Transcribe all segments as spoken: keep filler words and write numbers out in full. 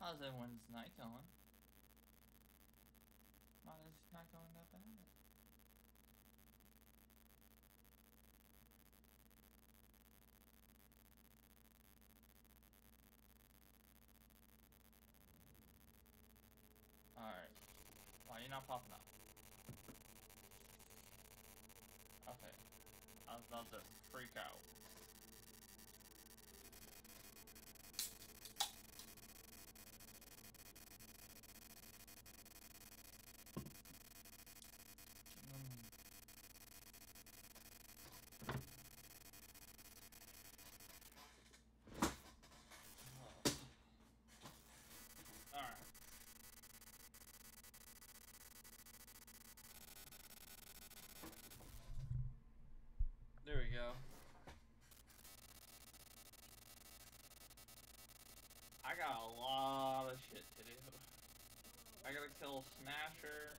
How's everyone's night going? Mine is not going that bad. Alright. Why are you not popping up? Okay. I was about to freak out. Alright. There we go. I got a lot of shit to do. I gotta kill Smasher.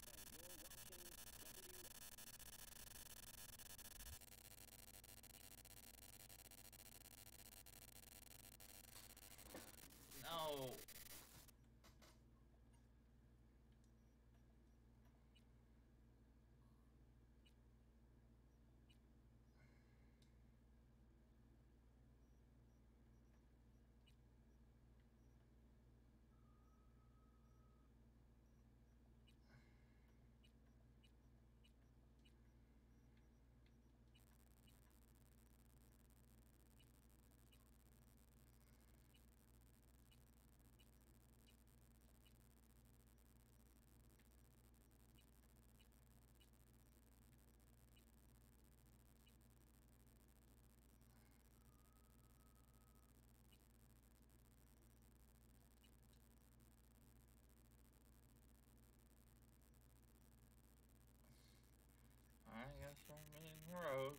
No. I guess I'm being rogue.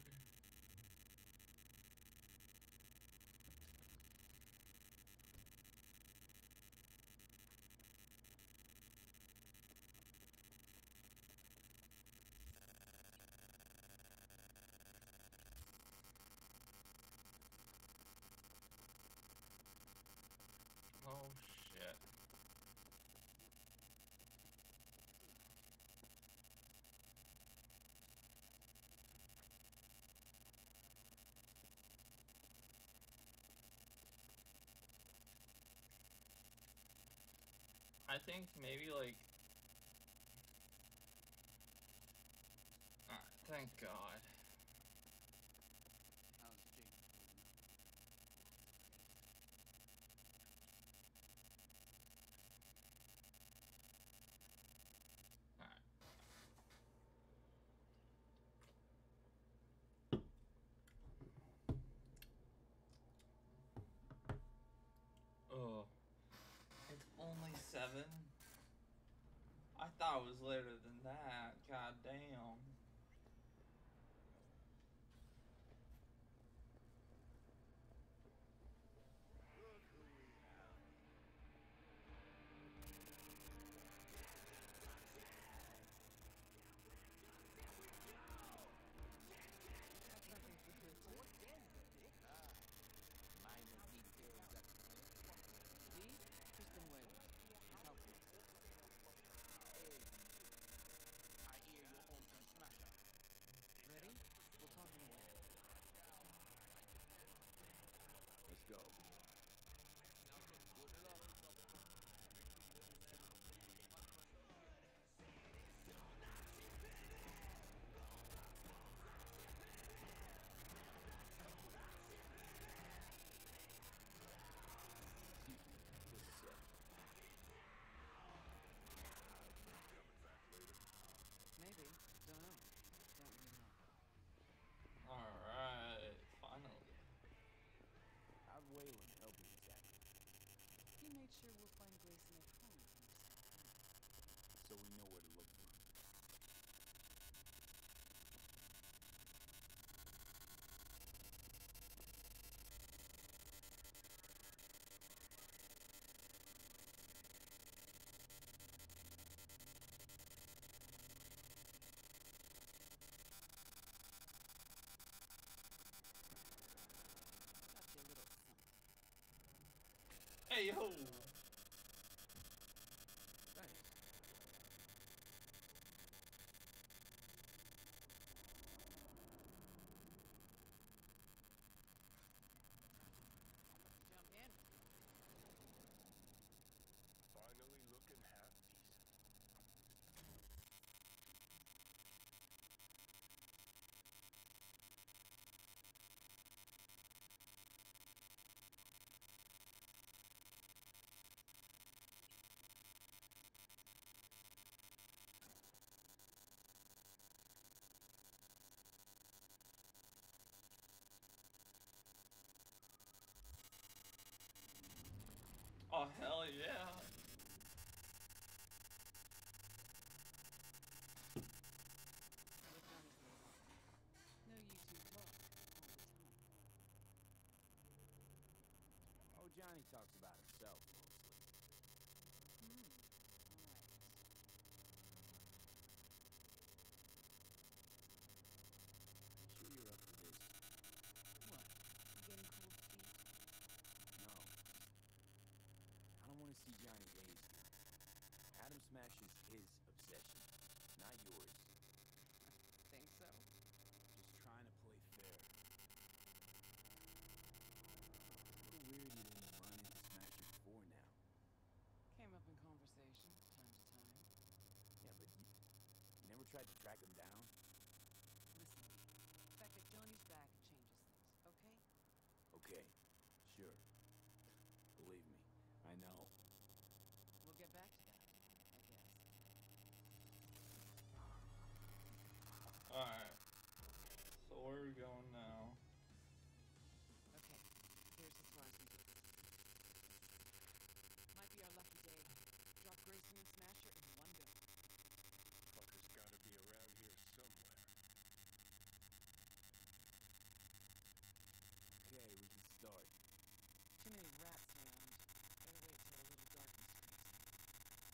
Oh shit. I think maybe like... Alright, thank God. Alright. Oh. It's only seven? I thought it was later than that. God damn. Let's go. Maybe. Don't know. Don't really know. Alright, finally. How'd Wayland help you exactly? He made sure we'll find Grayson at home. So we know where to look for him. Hey yo! Oh, hell yeah. What Johnny's mobile. No, you two talk all the time. Oh, Johnny talks about himself mostly. Hmm. All right. Sure you're up for this? What? You getting cold feet? No. I don't want to see Johnny Hayes here. Adam Smash is his obsession, not yours. Think so? Just trying to play fair. A little weird you didn't run into Smasher before now. Came up in conversation, time to time. Yeah, but you, you never tried to track him down? Listen, the fact that Johnny's back changes things, okay? Okay, sure. Believe me, I know. We'll get back to that, I guess. Alright. So where are we going now? Okay, here's as far as we get. Might be our lucky day. Drop Grayson and Smasher in one go. Fucker's gotta be around here somewhere. Okay, we can start. Too many rats around. Better wait till a little darkness creeps in.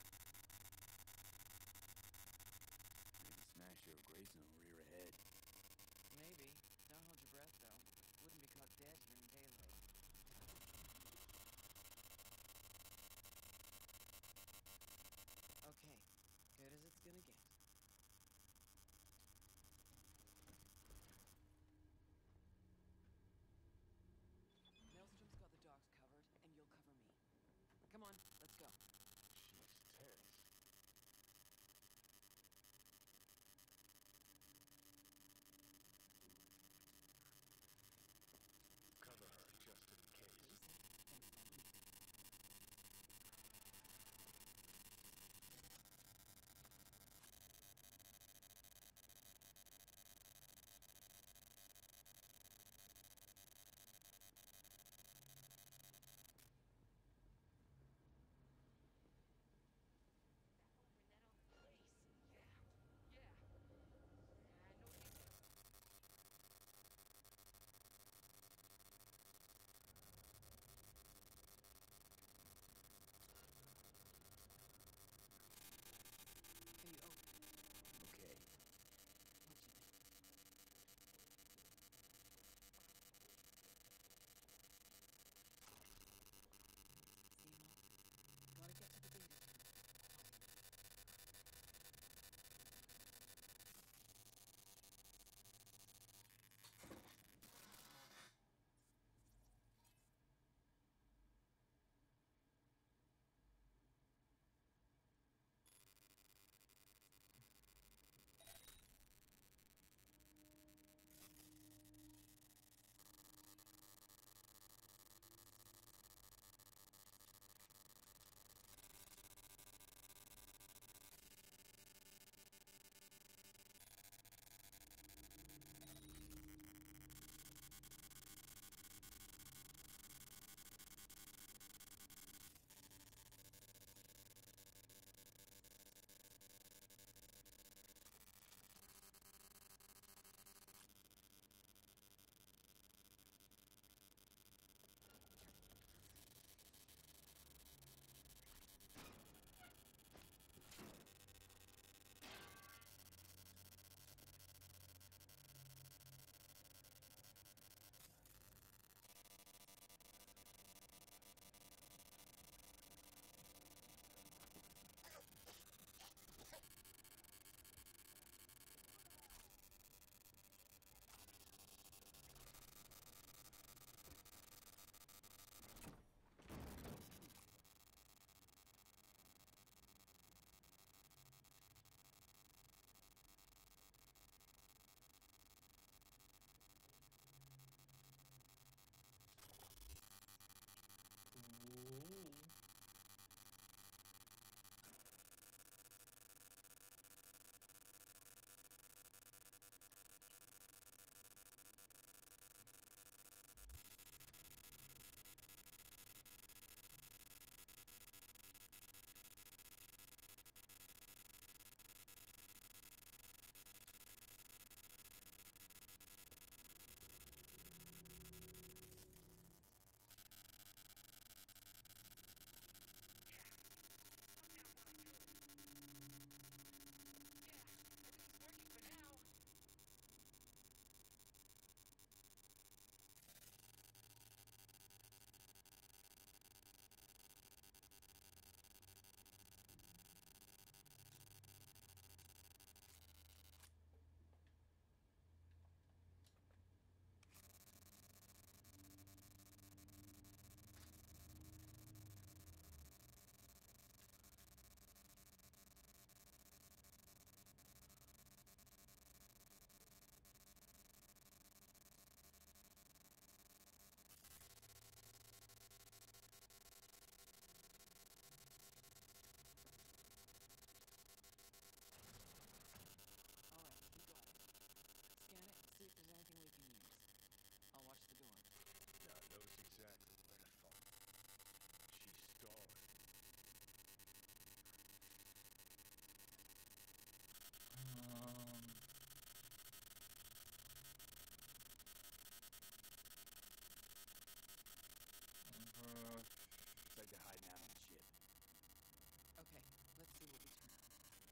they're hiding out on the ship. Okay, let's see what we turn up.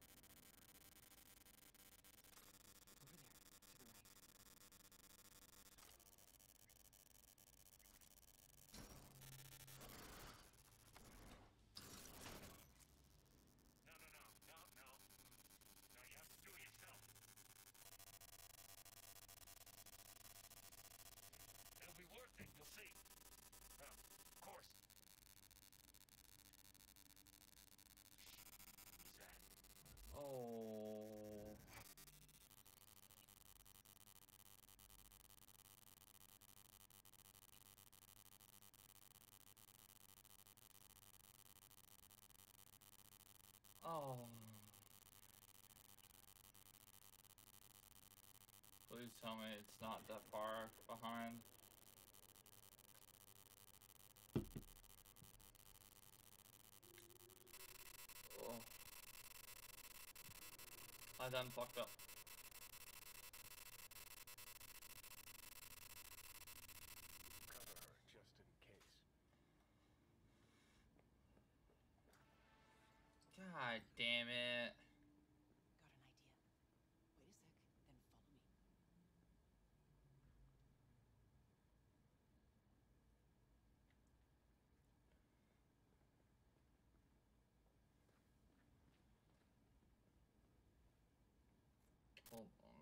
Over there, to the right. No, no, no, no, no. No, you have to do it yourself. It'll be worth it, you'll see. Uh, of course. Who's that? Oh. Oh. Please tell me it's not that far behind. Oh. I done fucked up. Cover her, just in case. God damn it. Got an idea. Wait a sec, then follow me. Hold on.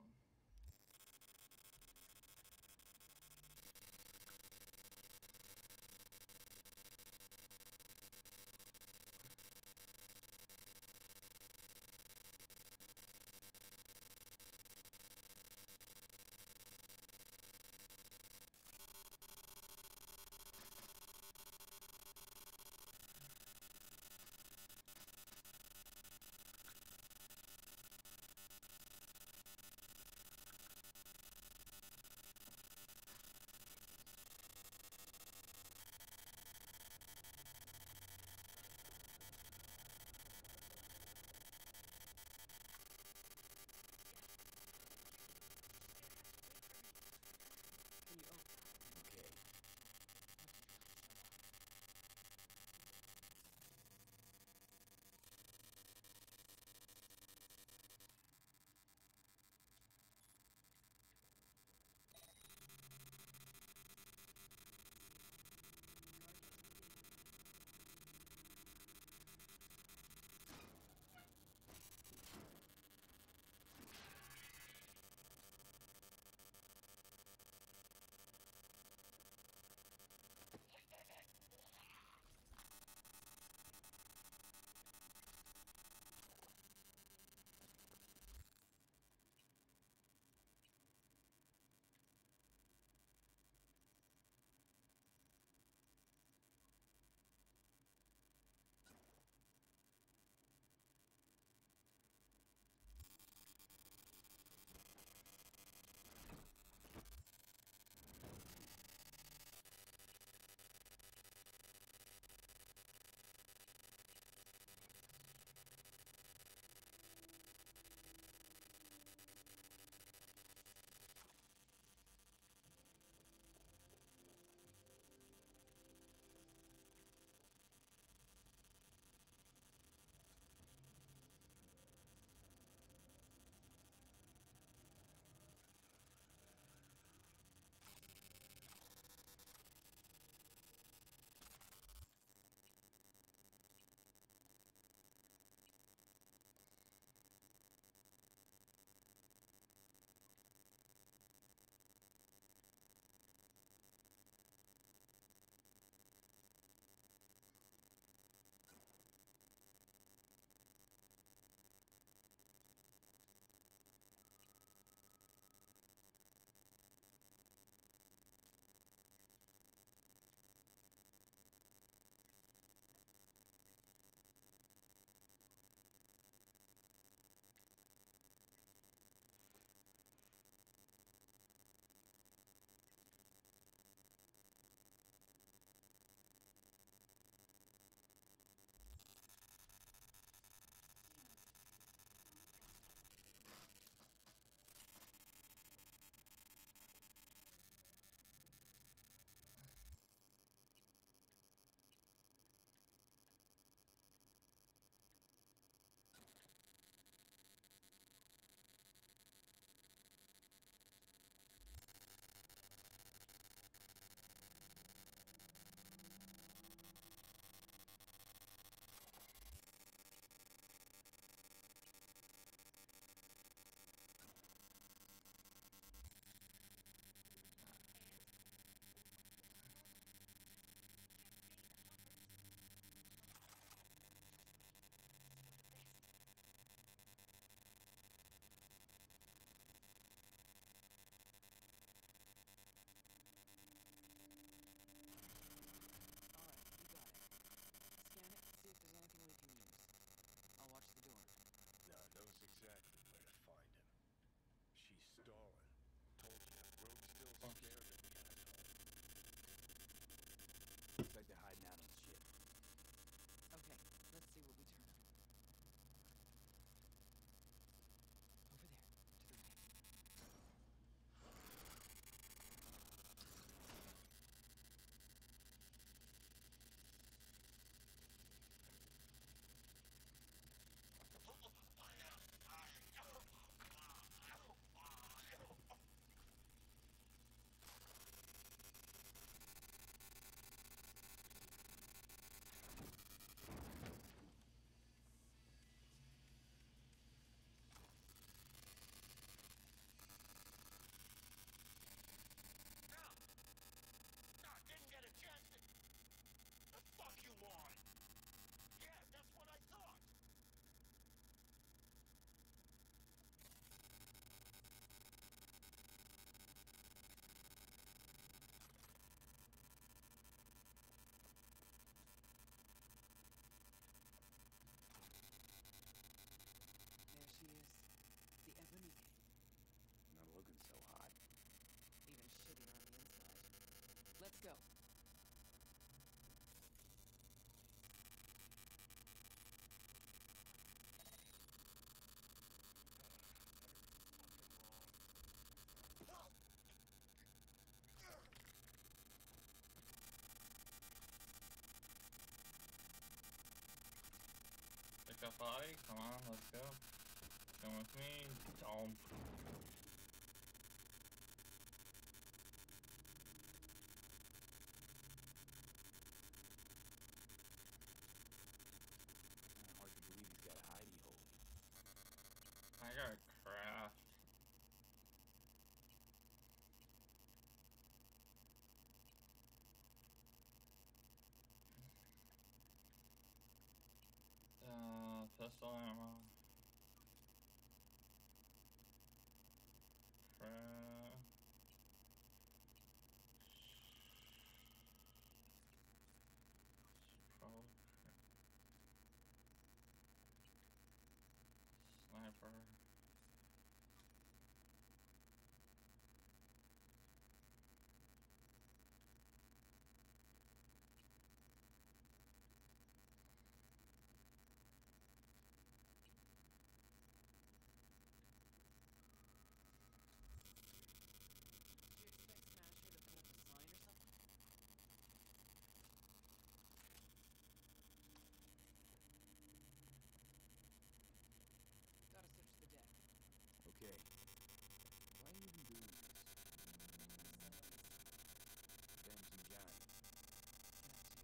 got body. Come on, let's go. Come with me. Don't. Kinda hard to believe he's got a hidey hole. I got craft. Uh, pistol ammo. Craft. Probably sniper. Do you expect Smasher to put up a sign or something? Gotta search the deck. Okay. Why are you even doing this? Ben's and Johnny. Got to.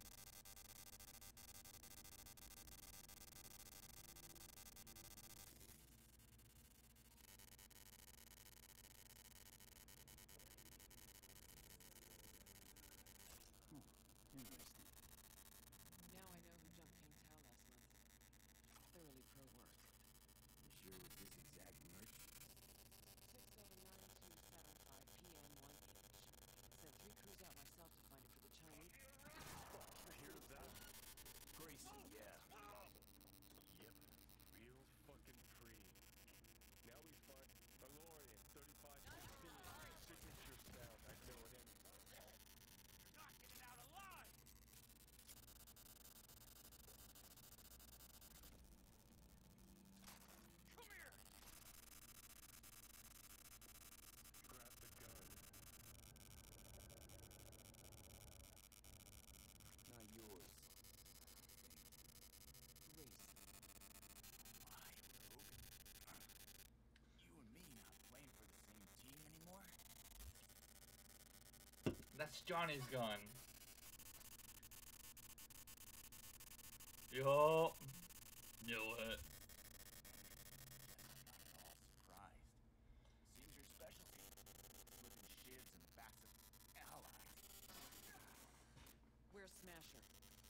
Hmm. Interesting. Now I know who jumped King Tao last month. Thoroughly pro work. You sure with this exact merch? six seven nine two seven five P M one H. Sent three crews out myself to find it for the Chinese. You hear that? Grayson, yeah. Yep. Real fucking free. Now we find DeLorean thirty-five sixteen. Signature sound. I know it ain't. You're not getting out alive! Come here! Grab the gun. Not yours. Grayson. My rogue. You and me not playing for the same team anymore? That's Johnny's gun. Yo. Knew it. Guess I'm not at all surprised. Seems your specialty. Flipping shivs in the backs of allies. Where's Smasher?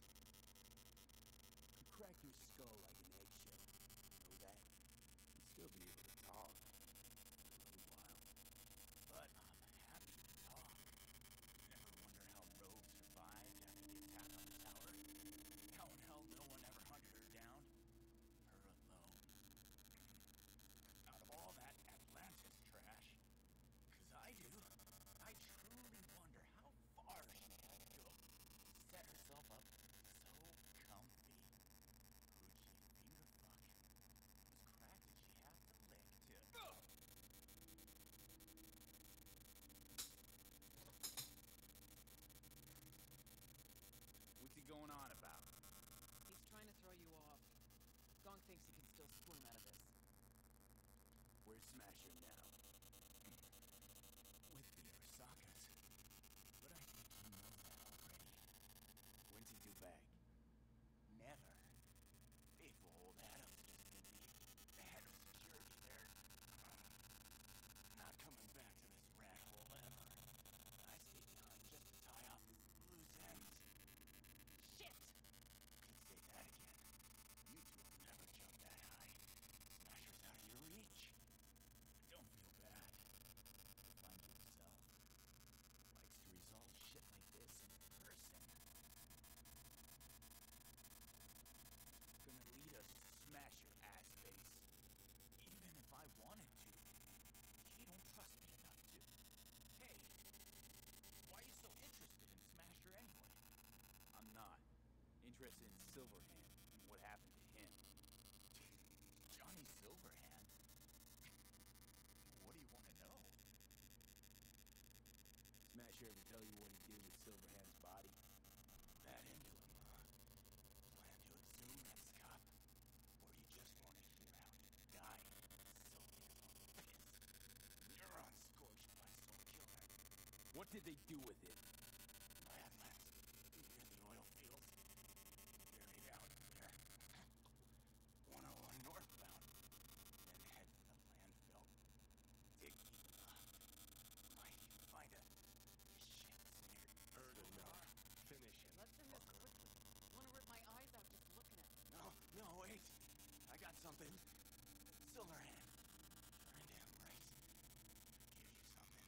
Could crack your skull like an eggshell. Know that? You'd still be able to talk. For a little while. But I'm happy to talk. Ever wonder how Rogue survived after the attack on the tower? How in hell no one ever hunted her down? Her alone. Out of all that Atlantis trash. Cause I do. I truly wonder how far she had to go to set herself up so comfy. Who'd she finger fuck? Whose crack did she have to lick to? What's he going on about? He's trying to throw you off. Gong thinks he can still squirm out of this. Where's Smasher now? With the Arasakas. But I think you know that already. When's he due back? Never. Faithful old Adams just gonna be the head of security there. Not coming back to this rat hole ever. I stay behind just to tie up loose ends. Shit! Could say that again. You two will never jump that high. Smasher's out of your reach. But don't feel bad. You'll find yourself. Likes to resolve shit like this in person. Gonna lead us to Smasher, ass face. Even if I wanted to. You don't trust me enough to. Hey, why are you so interested in Smasher anyway? I'm not. Interested in Silverhand and what happened to him. Johnny Silverhand? What do you want to know? Smasher ever tell you what he did with Silverhand's body? That into him, huh? Plan to exhume that scuff? Or you did they do with it? Landmass near the oil fields. Buried out there. one oh one northbound. Then head to the landfill. Dig deep enough. Might even find a shit smear. Heard enough. Finish him. Let's end this quickly. Wanna rip my eyes out just looking at it. No, no, wait. I got something. Silverhand. Trying to embrace. Give you something.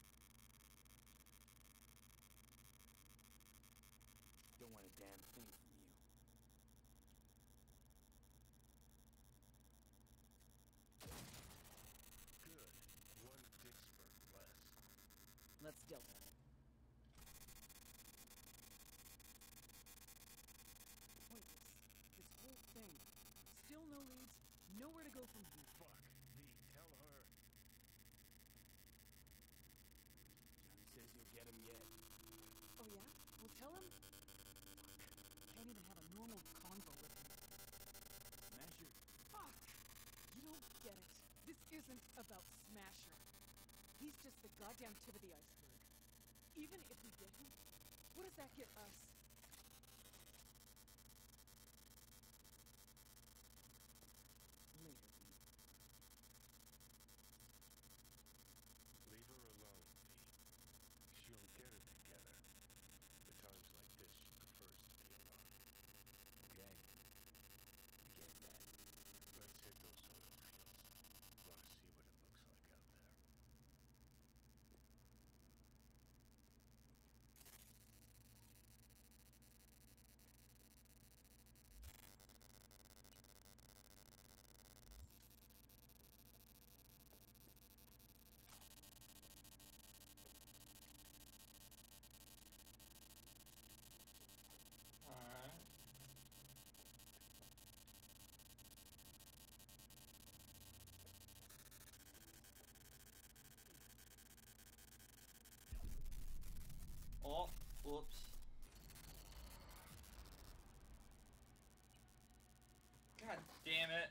Don't want a damn thing from you. Good. One Dixburg less. Let's Delta. Pointless. This whole thing. Still no leads. Nowhere to go from here. Fuck. V, tell her. Johnny says you'll get him yet. Oh yeah? Well, tell him. Can't even have a normal convo with him. Smasher. Fuck! You don't get it. This isn't about Smasher. He's just the goddamn tip of the iceberg. Even if we get him, what does that get us? Later, V. Leave her alone, V. She'll get it together. At times like this, she prefers to be alone. Okay. I get that. Let's hit those oil fields. Want to see what it looks like out there. Alright. Oh, whoops. God damn it.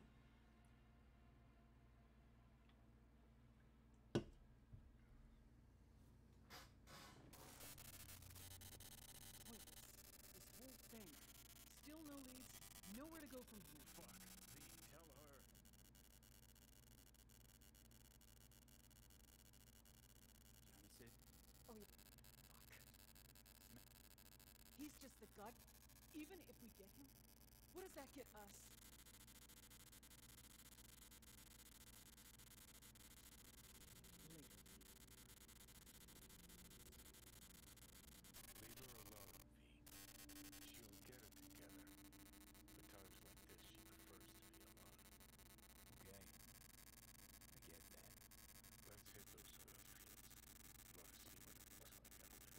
Pointless. This whole thing. Still no leads. Nowhere to go from here. Fuck. V, tell her. Johnny said. Oh yeah. Fuck. He's just the god. Even if we get him, what does that get us? Later. Leave her alone, V. She'll get it together. At times like this, she prefers to be alone. Okay. I get that. Let's hit those oil fields. Want to see what it looks like out there.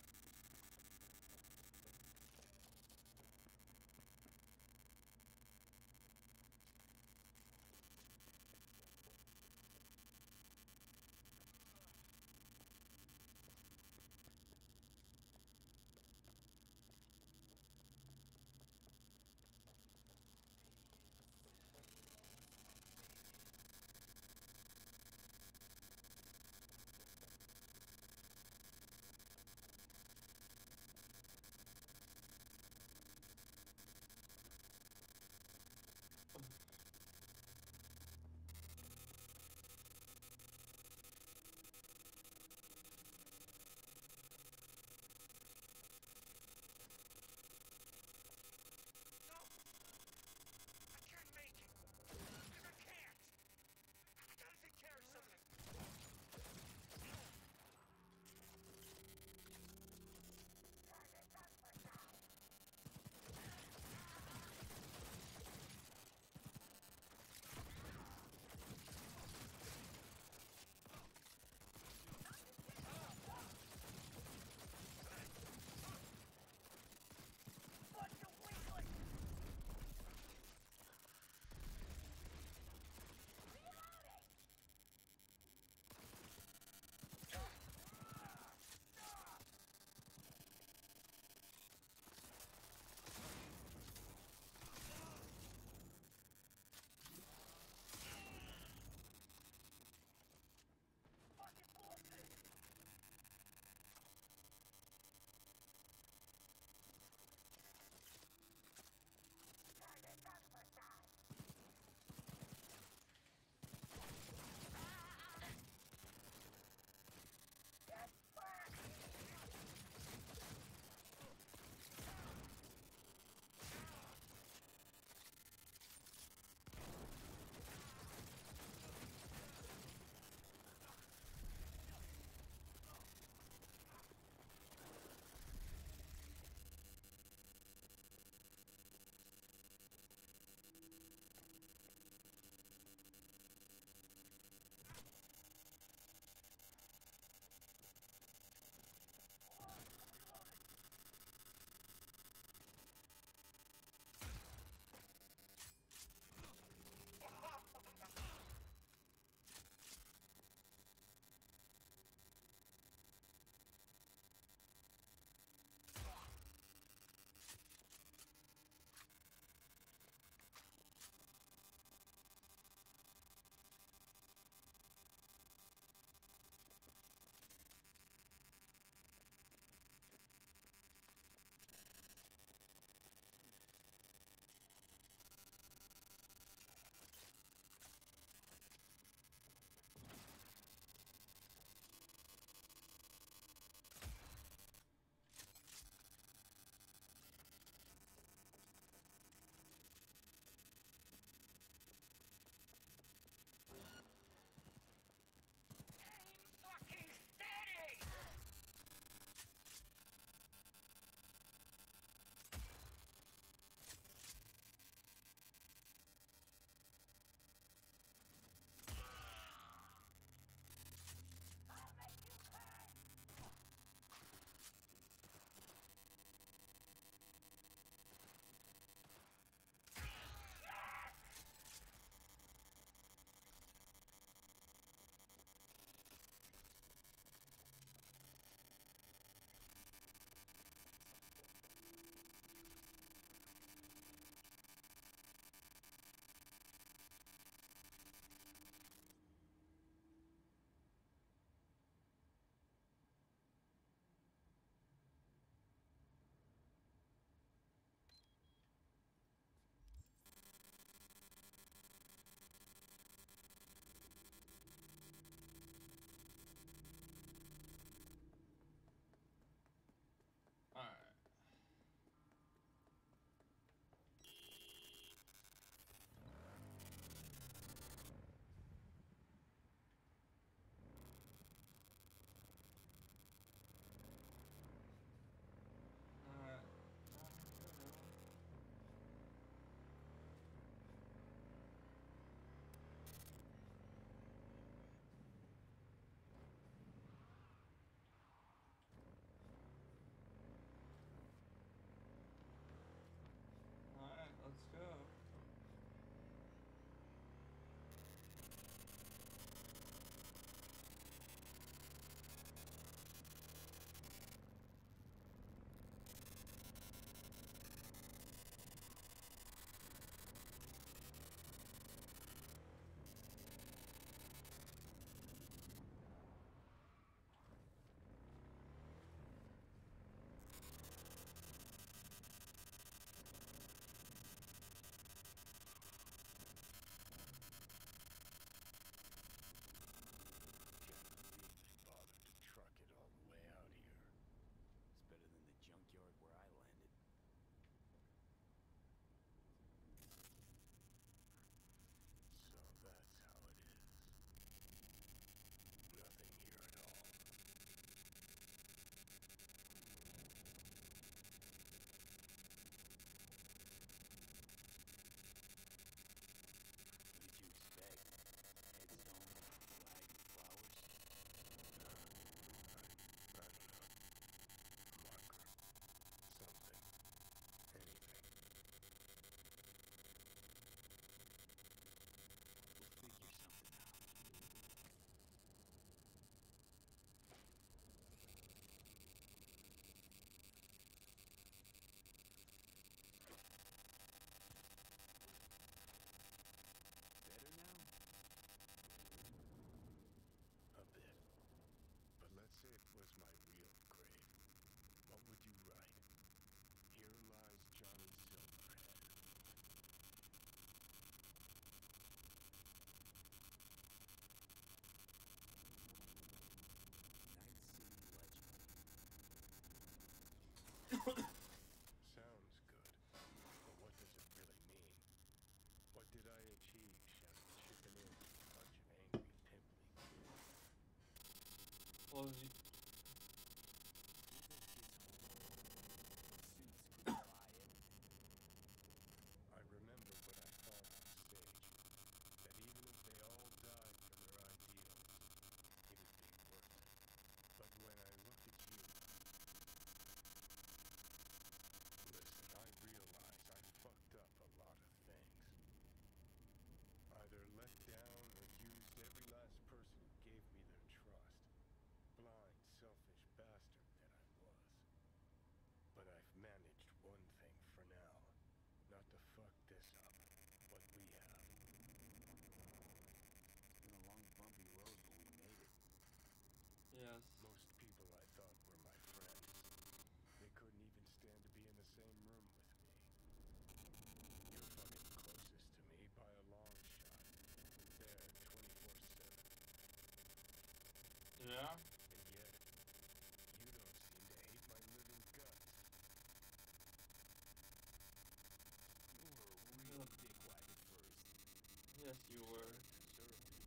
Yes, you were. Considerably.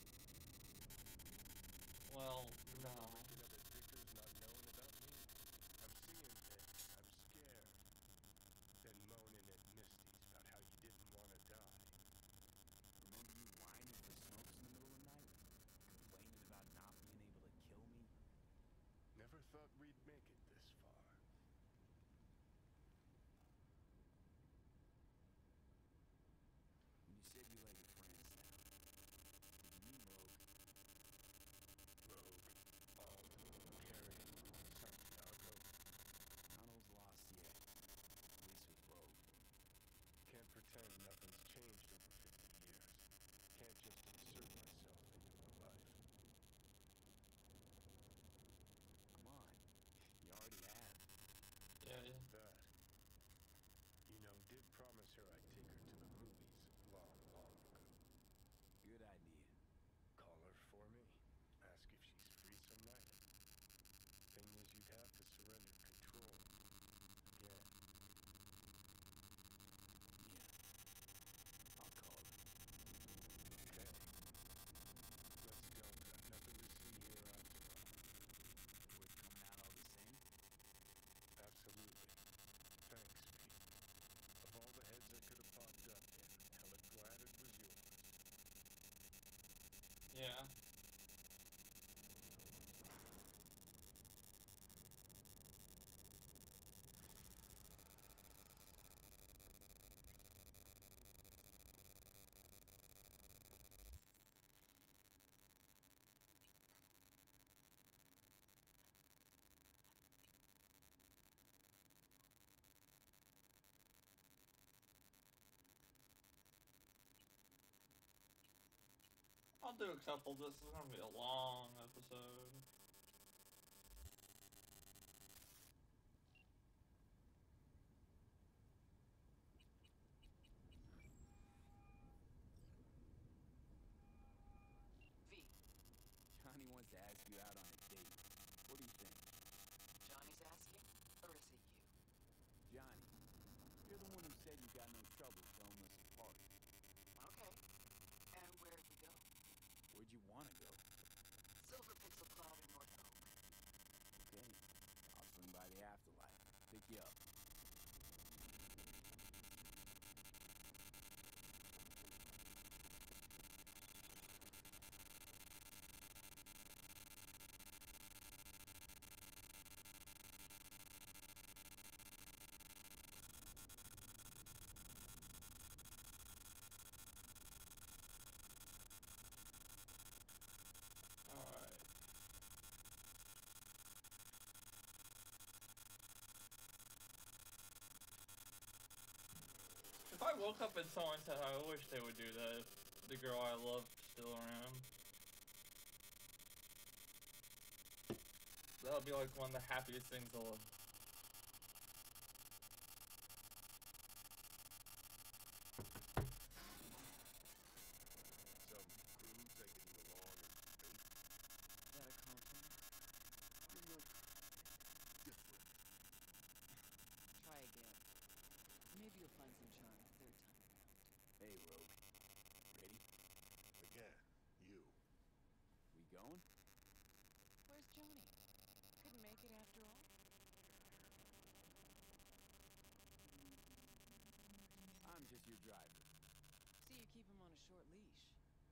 Well, You no. remember waking up at Victor's not knowing about me? I'm seeing things. I'm scared. Then moaning at Misty's about how you didn't want to die. Remember you whining for smokes in the middle of the night? Complaining about not being able to kill me? Never thought we'd make it this far. When you said you let your friends down, did you mean Rogue? Rogue, Alden, Carrie, Santiago. None of those lost yet. At least with Rogue. Can't pretend nothing's changed over fifty years. Can't just insert myself into her life. Come on. You already have. Yeah, yeah. That. You know, did promise her I'd take her to the movies long, long ago. Good idea. Call her for me. Ask if she's free some night. Thing is, you'd have to surrender control. Again. Yeah. I'll call her. Okay. Let's go. Got nothing to see here after all. Worth coming out all the same? Absolutely. Thanks, Pete. Of all the heads that could have popped up there, hella glad it was yours. Yeah. I'll do a couple. This is gonna be a long episode. V. Johnny wants to ask you out on a date. What do you think? Johnny's asking, or is it you? Johnny, you're the one who said you got no trouble showing us a party. Okay. And where'd we go? Where'd you want to go? Silver Pixel Cloud in North Oak. Okay, I'll swing by the afterlife. Pick you up. Alright. If I woke up and someone said, I wish they would do that if the girl I love still around. That would be like one of the happiest things of Some crew taking you along in space? Is that a compliment? You look different. Try again. Maybe you'll find some charm the third time around. Hey, Rogue. Ready? Again, you. We going? Where's Johnny? Couldn't make it after all? I'm just your driver. See, you keep him on a short leash.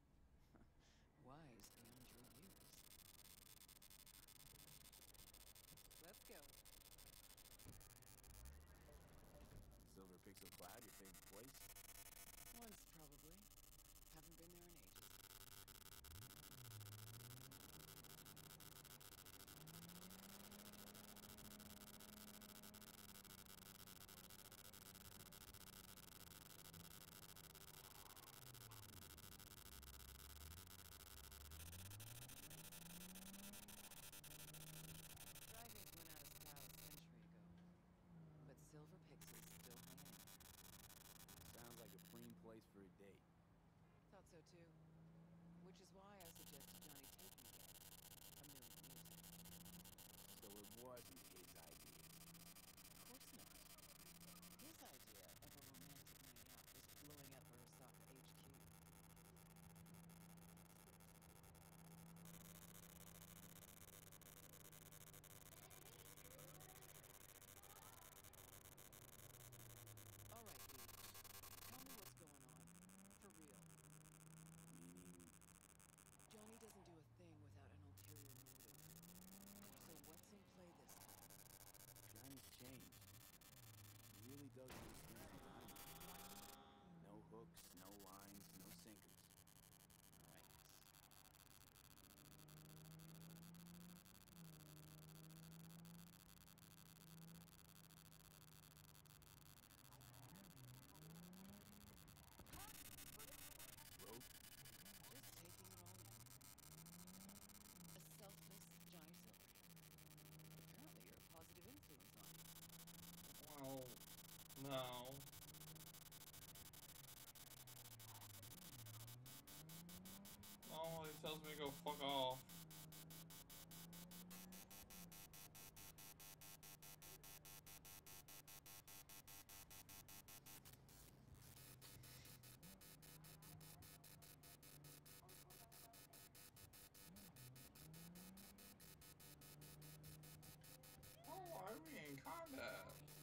Wise beyond your years. Let's go. Silver Pixel Cloud, your favorite place? Once, probably. Haven't been there in ages. Dragons went out of style a century ago. But Silver Pixel's still hanging. Sounds like a clean place for a date. Thought so too. Which is why I suggested Johnny take me there. A million years ago. So it wasn't his idea. Of course not. His idea of a romantic night out was blowing up Arasaka H Q. No. Oh, he tells me to go fuck off. Oh, why are we in combat?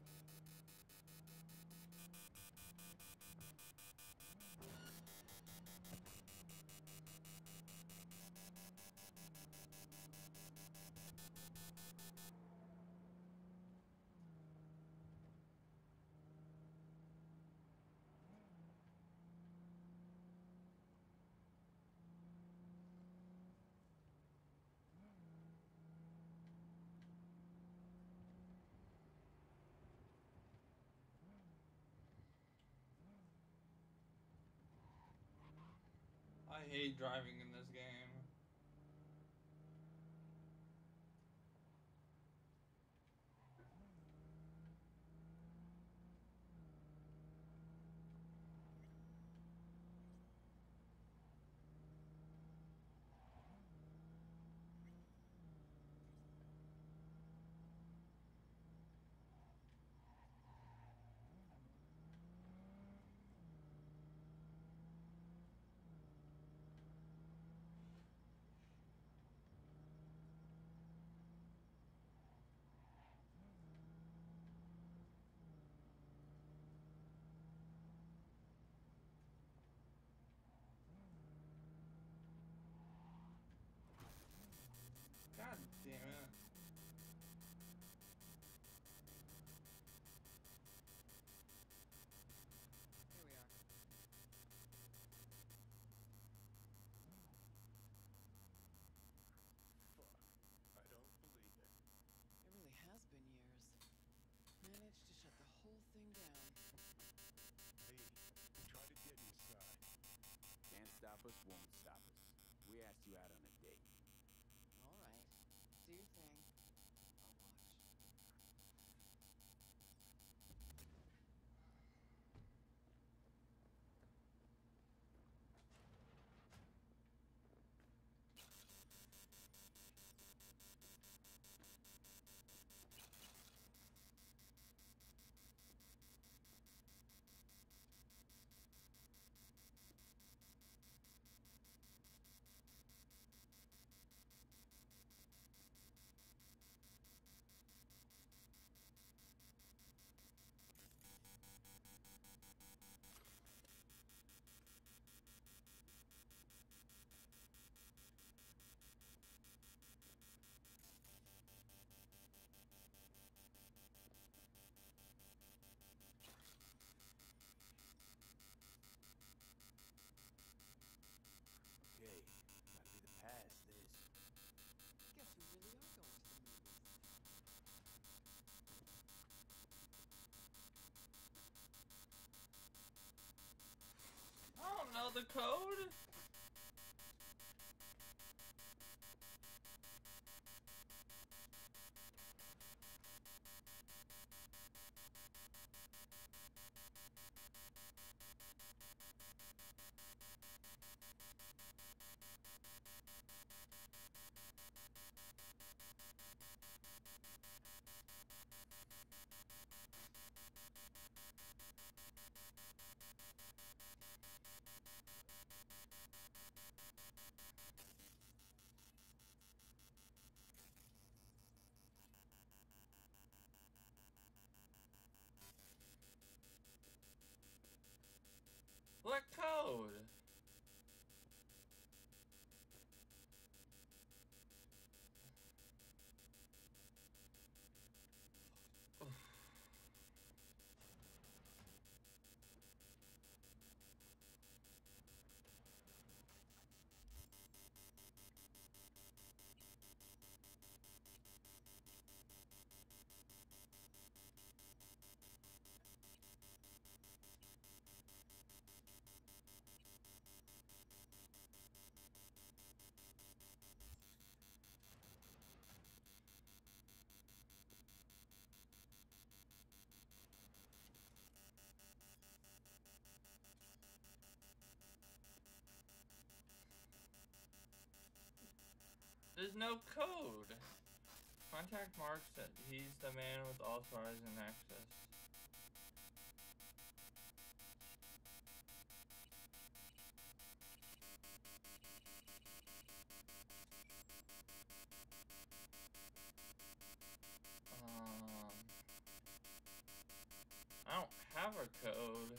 I hate driving in this game. God damn it. Here we are. Fuck. I don't believe it. It really has been years. Managed to shut the whole thing down. Lee, try to get inside. Can't stop us, won't stop us. We asked you out on a date. All right. Do your thing. I'll watch. Okay, gotta be the past, this. Guess we really are going to the movies. I don't know the code. What code? is no code. Contact Mark said he's the man with authorized access. Um, I don't have a code.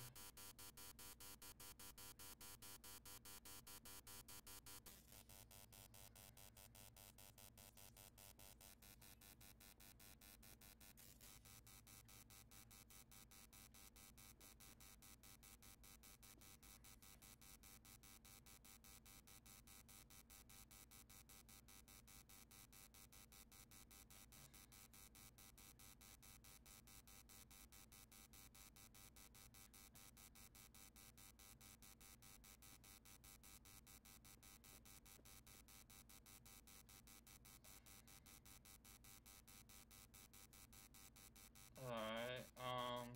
Alright, um...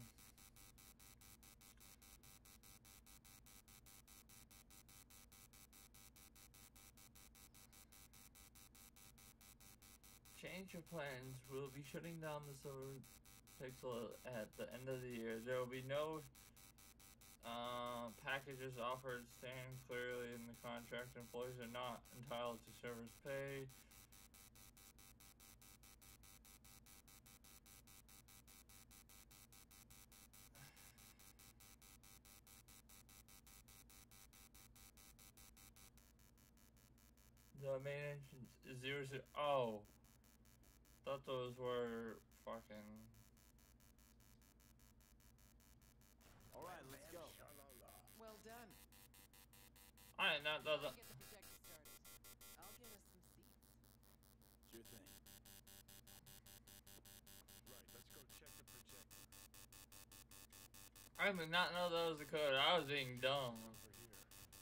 change your plans. We'll be shutting down the Silver Pixel at the end of the year. There will be no uh, packages offered, stating clearly in the contract. Employees are not entitled to service pay. The main entrance is zero zero. Oh, thought those were fucking. All right, let's go. Well done. I did not know I'll that. get the projector started. I'll get us some seats. Sure thing. Right, let's go check the projector. I did not know that was the code. I was being dumb. Over here.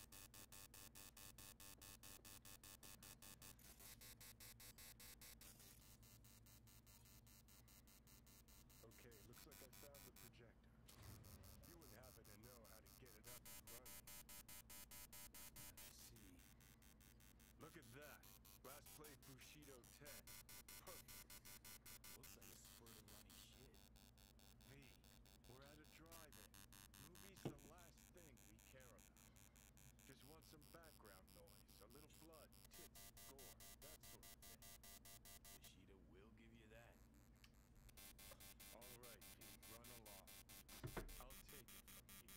Okay, looks like I found the projector. You would happen to know how to get it up and running. Let's see. Look at that. Last play Bushido ten. Perfect. Looks like a spurt of runny shit. Me, we're at a drive-in. Movie's the last thing we care about. Just want some background noise, a little blood, tits, gore, that sort of thing. Bushido will give you that. All right, Pete, run along. I'll take it from here.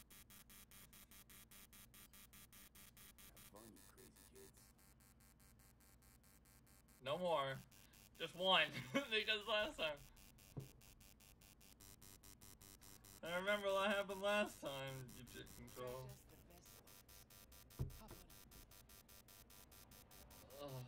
Have fun, you crazy kids. No more. Just one. Because last time. I remember what happened last time. You took control. Just the best ones. Hop on it. Ugh.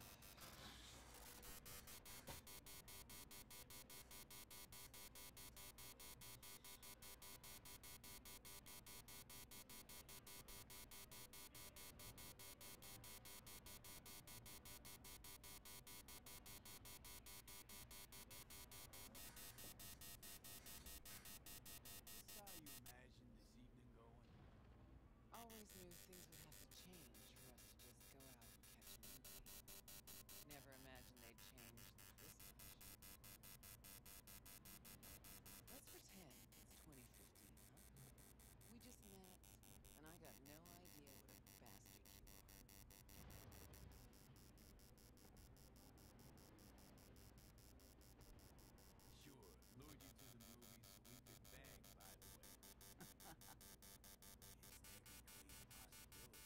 Is this how you imagined this evening going? Always knew things would have to change for us to just go out and catch a movie. Never imagined they'd change this much. Let's pretend it's twenty fifteen, huh? We just met, and I got no idea what a bastard you are. Sure, lured you to the movies so we could bang, by the way. It's technically a possibility.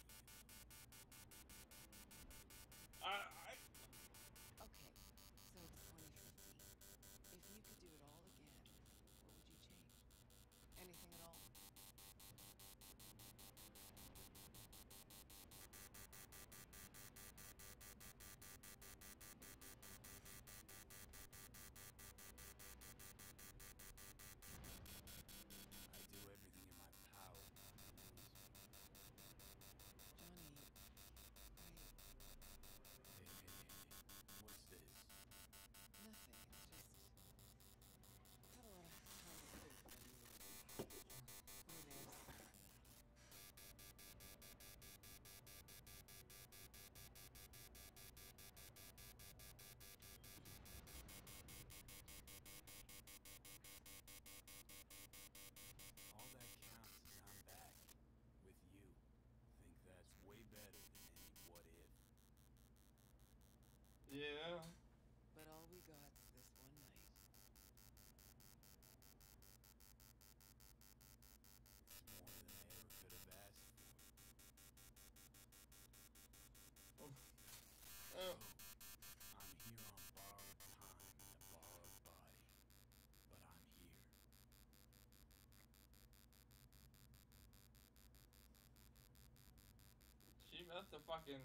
the fucking.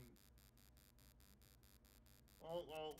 Oh well.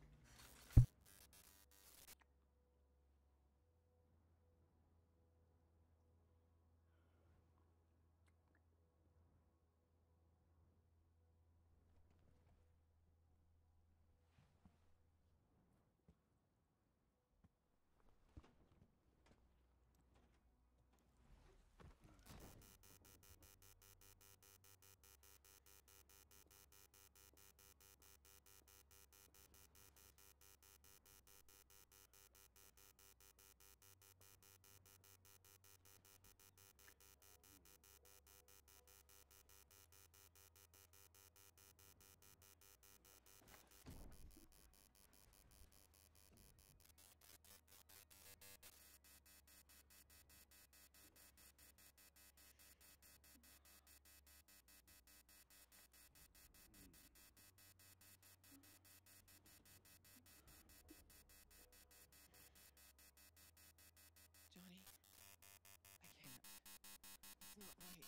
Johnny, I can't. It's not right.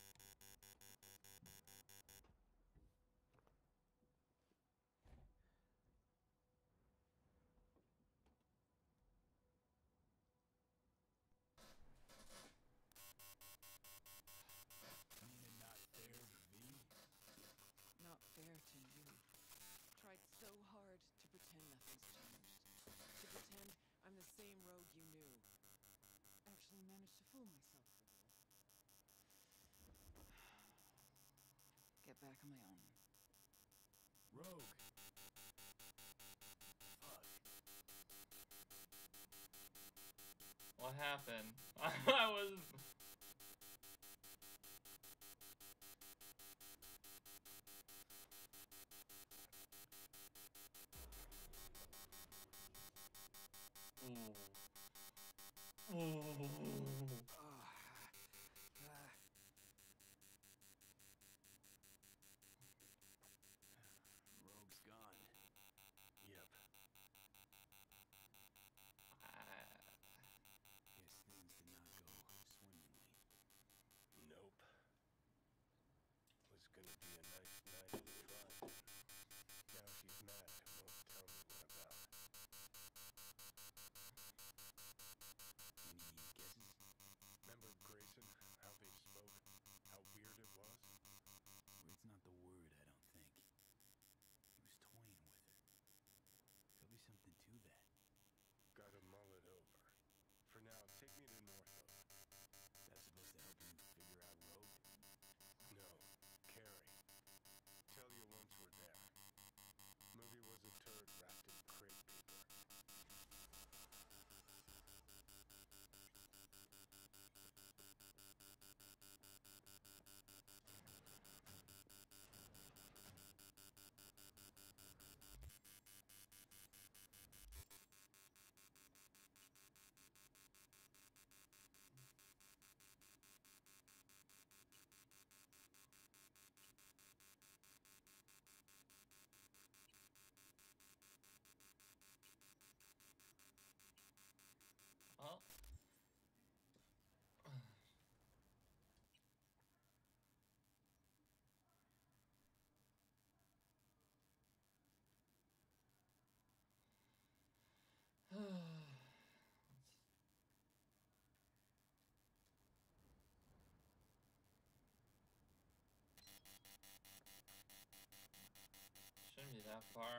Kinda not fair to me. Not fair to you. Tried so hard to pretend nothing's changed. To pretend I'm the same Rogue you knew. Actually managed to fool myself for a little. Get back on my own. Rogue. Fuck. What happened? I was. Ooh. Ooh. Ah. Ah. Rogue's gone. Yep. Guess things did not go swimmingly. Nope. Was gonna be a nice night at the drive-in. Now she's mad and won't tell me what about. Any guesses? Remember Grayson? How they spoke? How weird it was? Weird's not the word, I don't think. He was toying with her. Could be something to that. Gotta mull it over. For now, take me to Northup. That's supposed to help him figure out Rogue? No, Carrie. Tell you once we're there. Movie was a turd wrapped in crepe paper. Oh. Shouldn't be that far.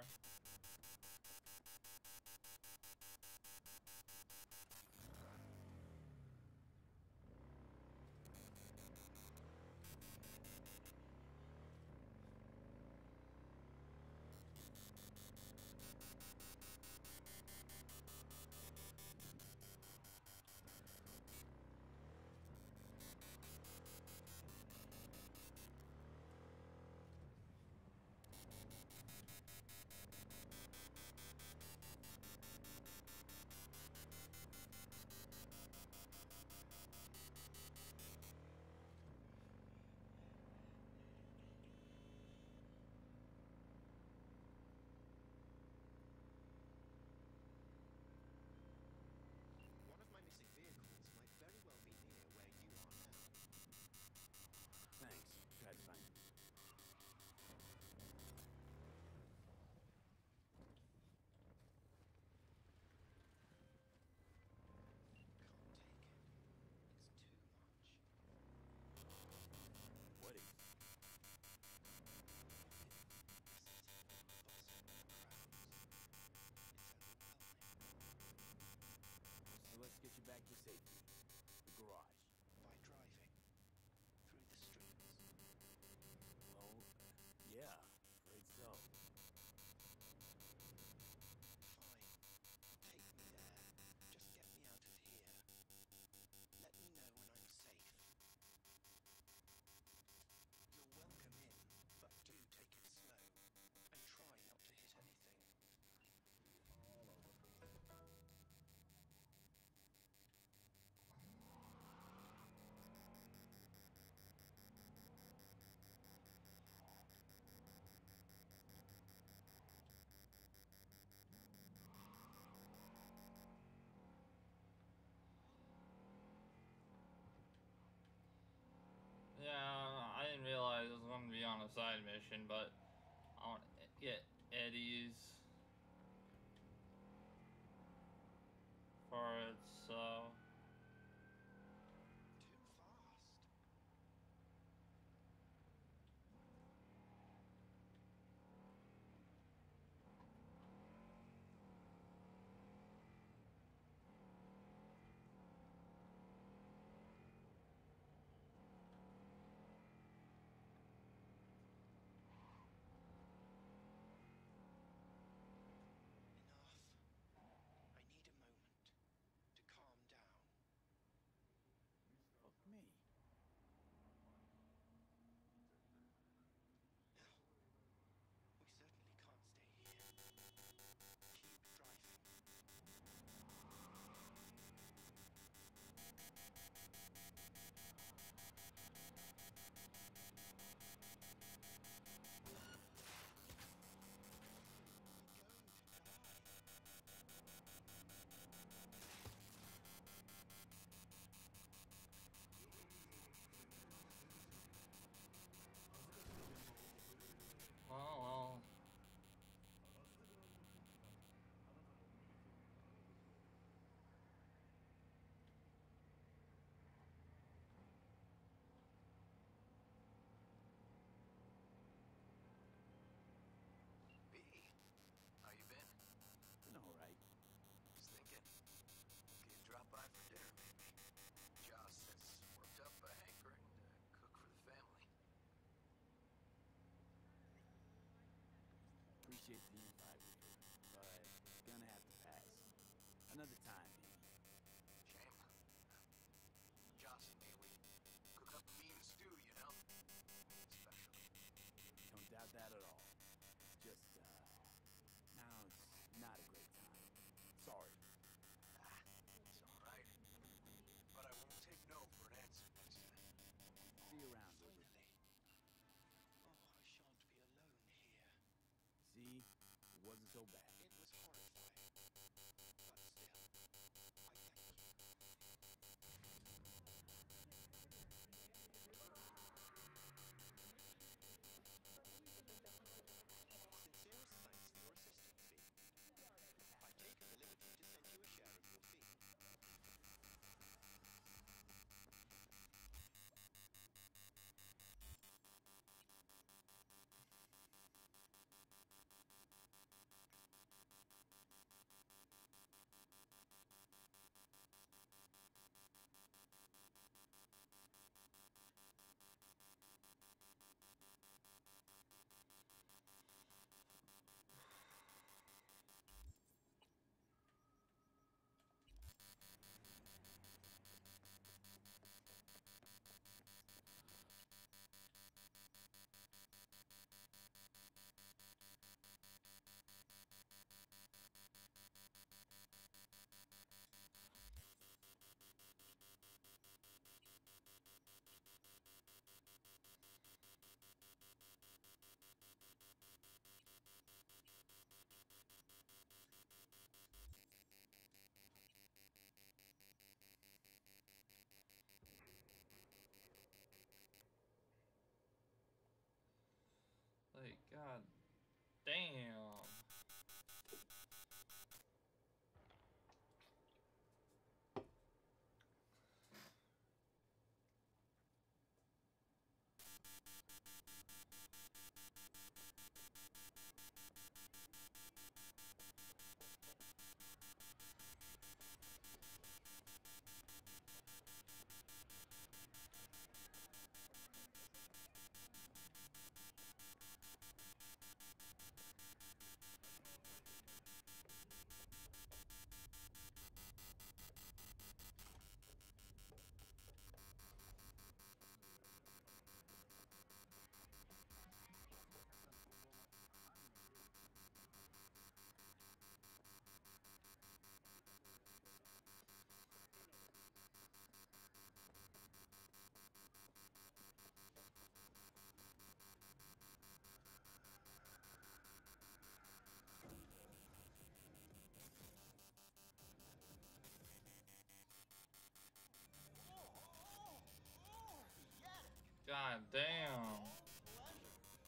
a side mission, but I want to get Eddie's for it, so. Too fast. Enough. I need a moment to calm down. Fuck me. No. We certainly can't stay here. Keep driving. We're going to die. Oh well. B, how you been? Been alright. Just thinking. Could drop by for dinner, maybe. Josh has worked up a hankering to cook for the family. Appreciate the invite, but gonna have to pass. Another time, maybe. Shame. Josh and me, we cook up a mean stew, you know? Special. Don't doubt that at all. It's just, uh, now it's not a great time. Sorry. Ah, it's alright. But I won't take no for an answer next time. See you around, Wilbur. Finally. Oh, I shan't be alone here. See? It wasn't so bad. It was horrifying. But still, I thank you. Sincerest thanks for your assistance, Fee. I've taken the liberty to send you a share of your fee. Like, god damn. God damn. Pleasure.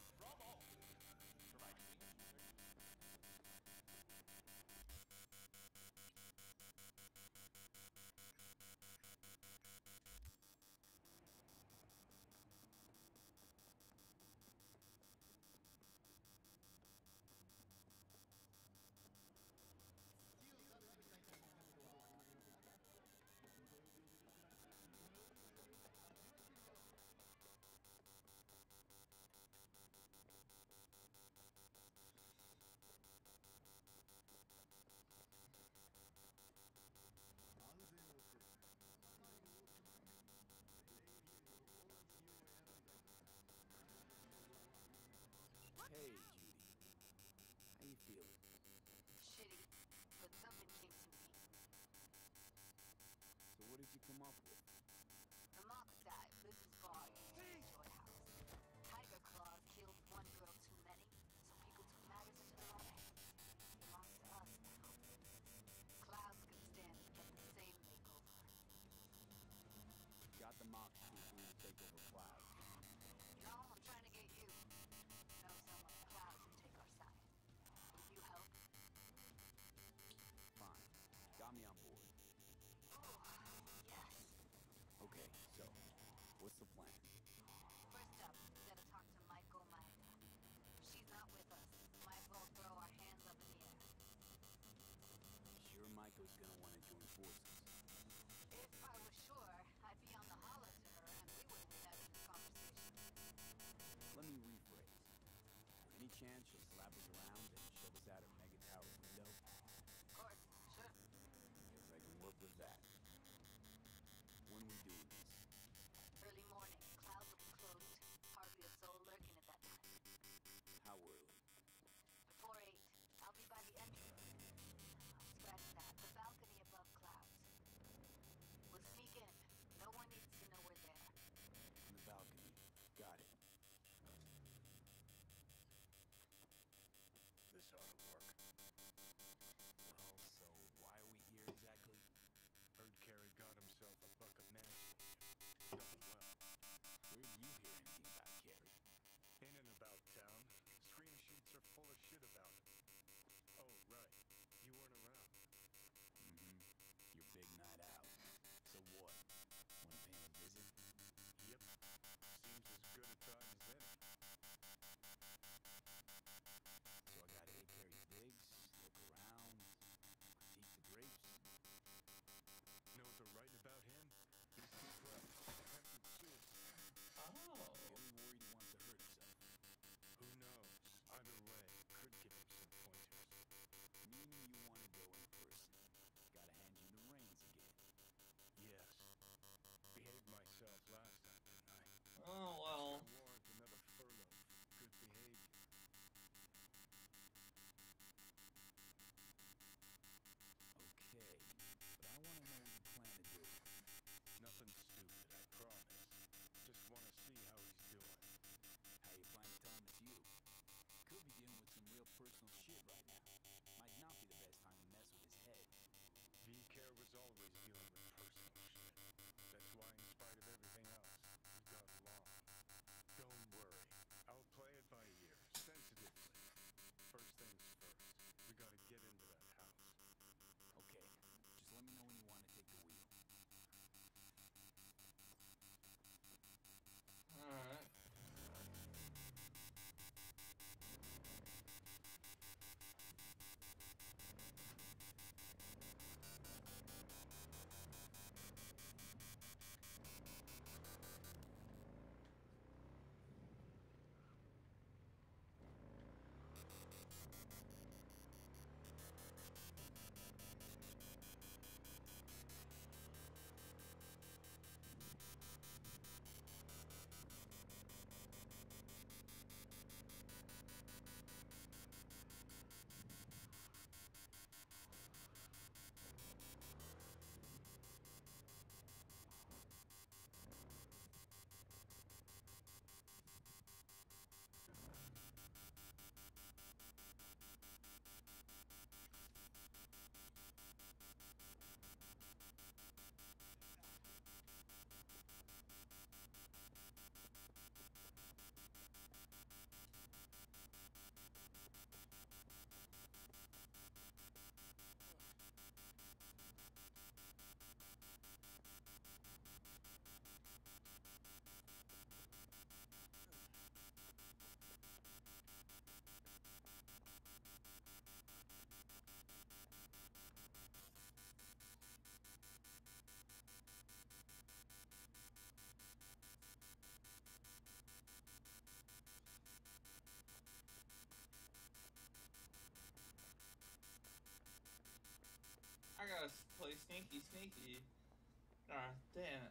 chance, she'll slap us around and shove us out her mega tower window. Of course, sure. Guess I can work with that. When we doing this? Early morning, clouds will be closed. Hardly a soul lurking at that time. How early? Before eight, I'll be by the entrance. Scratch that, the balcony above clouds. We'll sneak in. No one needs to know we're there. On the balcony. Got it. This ought to work. Well, so why are we here exactly? Heard Carey got himself a buck of mansion. Done well. Where did you hear anything about Carey? In and about town. Screen sheets are full of shit about it. Oh, right. You weren't around. Mm-hmm. Your big night out. So what? Wanna pay him a visit? Yep. Seems as good a time as any. So I gotta hit Carey's digs, look around, critique the drapes. Know what they're writing about him? He's depressed. Attempted suicide. Oh. Really worried he wants to hurt himself. Who knows? Either way, could give him some pointers. Meaning you wanna go in person. Gotta hand you the reins again. Yes. Behaved myself last time, didn't I? Oh, well. I warrant another furlough for good behavior. Okay, but I wanna know what you plan to do. Nothing stupid, I promise. Just want to see how he's doing. How you plan to tell him it's you? Could be dealing with some real personal shit right now. Might not be the best time to mess with his head. V-Care was always dealing with personal shit. That's why, in spite of everything else, we got along. Don't worry. I'll play it by ear, sensitively. First things first, we gotta get into that house. Okay, just let me know when you want to take the wheel. Alright. I gotta play sneaky sneaky. Ah, damn it.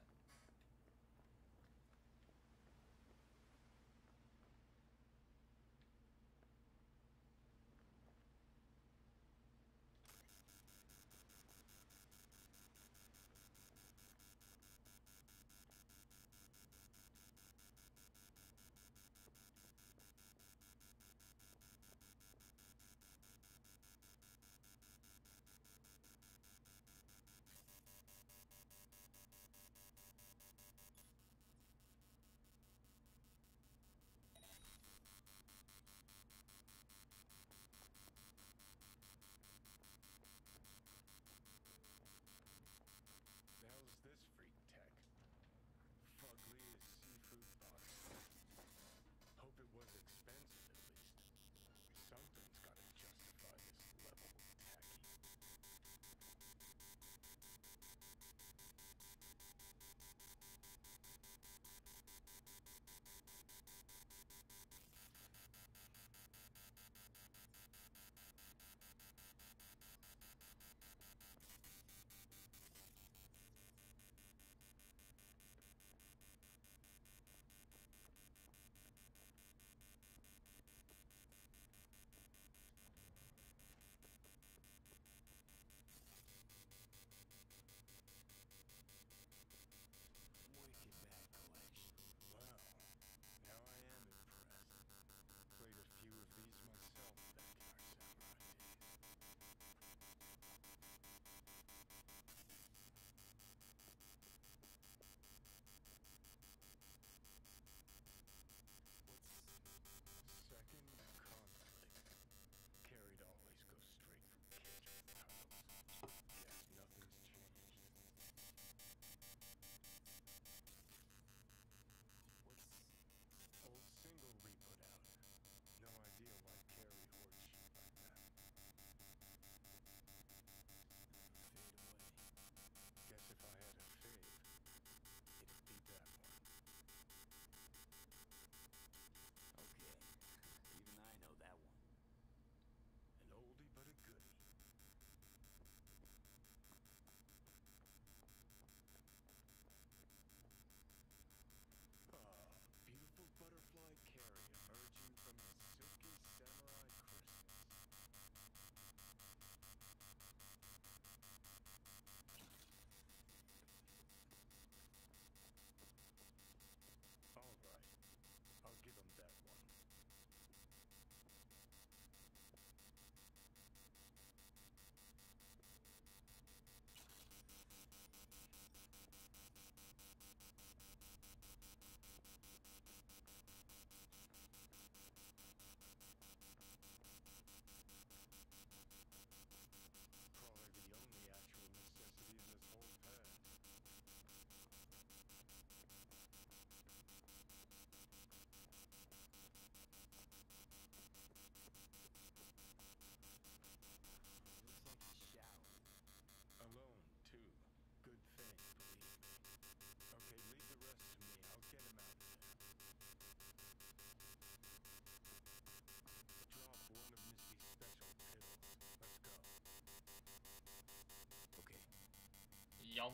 Yum.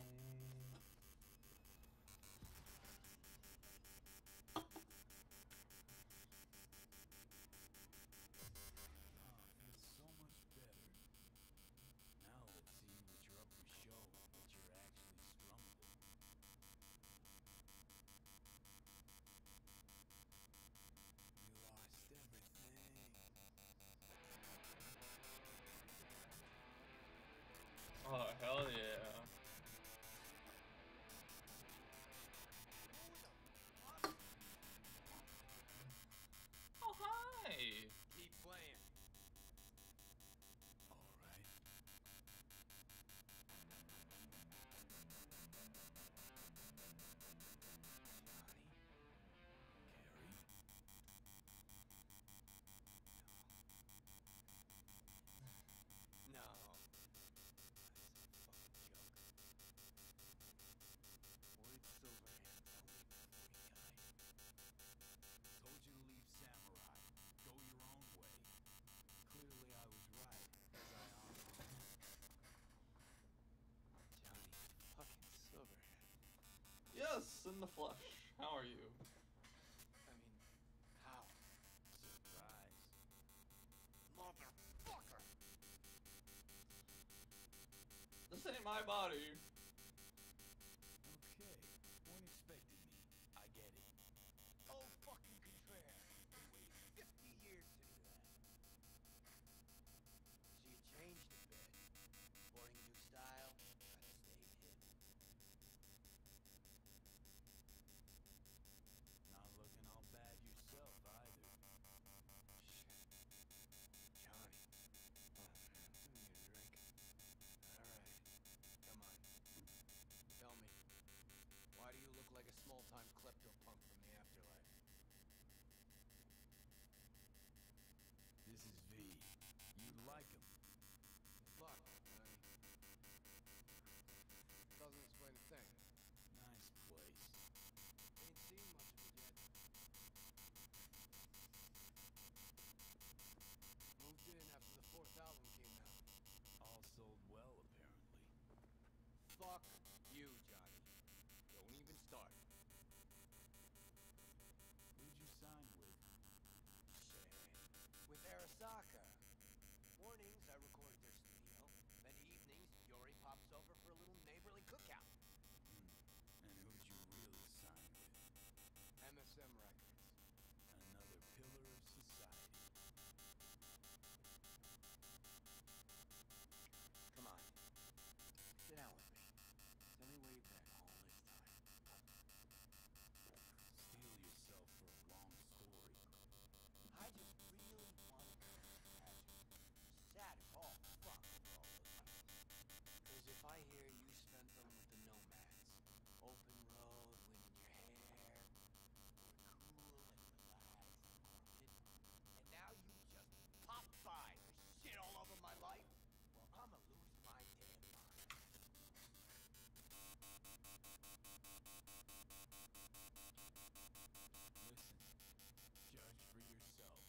Oh, feels so much better. Now let's see what you're up to show, what you're actually strumming. You lost everything. Oh, hell yeah. Oh, hi. Keep playing. All right. Johnny? Carrie? No. That's a fucking joke. What did Silverhand tell me before he died? Told you to leave Samurai. Go your own way. Clearly I was right, as I often am. Johnny fucking Silverhand. Yes, in the flesh. How are you? I mean, how? Surprise. Motherfucker! This ain't my body. Okay, weren't expecting me. I get it. Oh, fucking contraire. It waited fifty years to do that. So you changed a bit. Sporting a new style, trying to stay hip. Not looking all bad yourself either. Shit. Johnny. Oh, man. Let me get a drink. Alright. Come on. Tell me. Why do you look like a small-time klepto-punk from the afterlife? This is V. You like him. Fuck, Johnny. Doesn't explain a thing. Nice place. Ain't seen much of it yet. Moved in after the fourth album came out. All sold well, apparently. Fuck you, Johnny. Don't even start. Who'd you sign with? Shit. With Arasaka. Mornings, I record at their studio. Then evenings, Yori pops over for a little neighborly cookout. Hmm. And who'd you really sign with? M S M Records. Another pillar of society. Come on. Sit down with me. Tell me where you've been all this time. Steel yourself for a long story. I just really want to know the tragedy. Sad as all fuck for all those nights. Because if I hear you spent them with the nomads, open road, wind in your hair, you were cool and relaxed and morbid, and now you just pop by with shit all over my life, well, I'ma lose my damn mind. Listen, judge for yourself.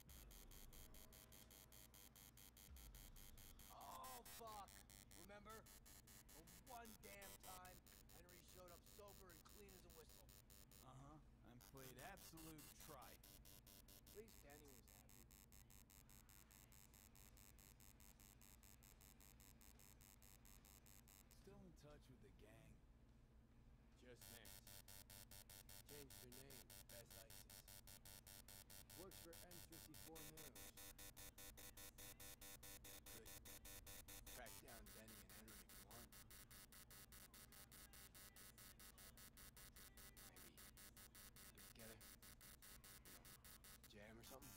Oh, fuck. Remember? The one damn time Henry showed up sober and clean as a whistle. Uh-huh. And played absolute tripe. At least Danny was happy. Still in touch with the gang? Just Nance. Changed her name, Bez Isis. Works for N fifty-four News. Good. Tracked down Denny and Henry if you want. Maybe get together. You know, jam or something.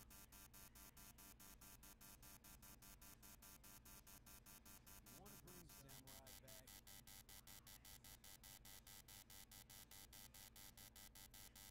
You want to bring Samurai back?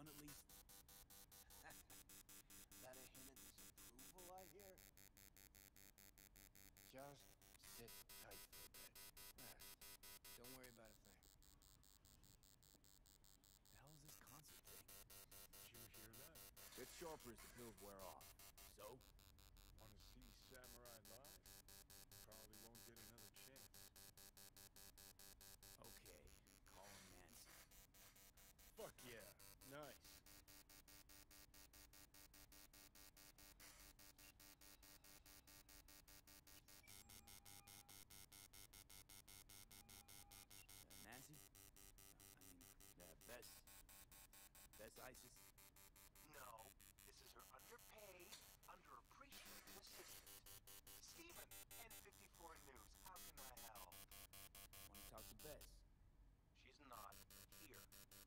one at least? That a hint of disapproval I hear? Just sit tight for a bit. Rest. Don't worry about a thing. The hell is this concert thing? Did you hear that? Get sharper as the pills wear off. So? Want to see Samurai live? Probably won't get another chance. Okay, call him Nancy. Fuck yeah. Nice. Uh, Nancy? I mean, uh, Bess? Bess Isis? No, this is her underpaid, underappreciated assistant. Steven, N fifty-four News. How can I help? Want to talk to Bess? She's not here.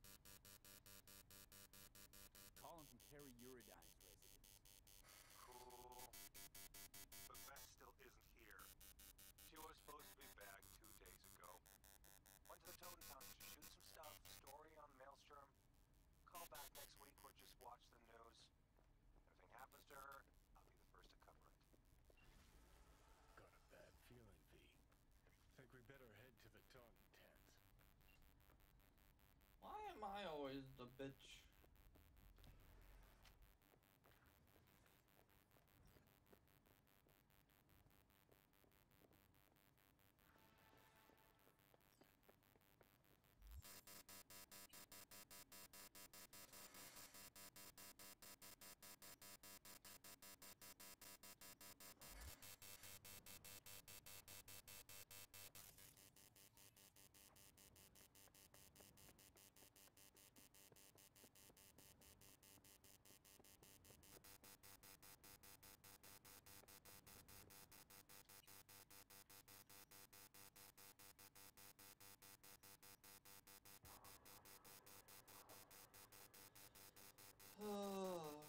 Calling from Terry Uridine's residence. Cool. But Beth still isn't here. She was supposed to be back two days ago. Went to the Toad Town to shoot some stuff, story on Maelstrom. Call back next week or just watch the news. If anything happens to her, I'll be the first to cover it. Got a bad feeling, V. Think we better head to the talking tent. Why am I always the bitch? Oh.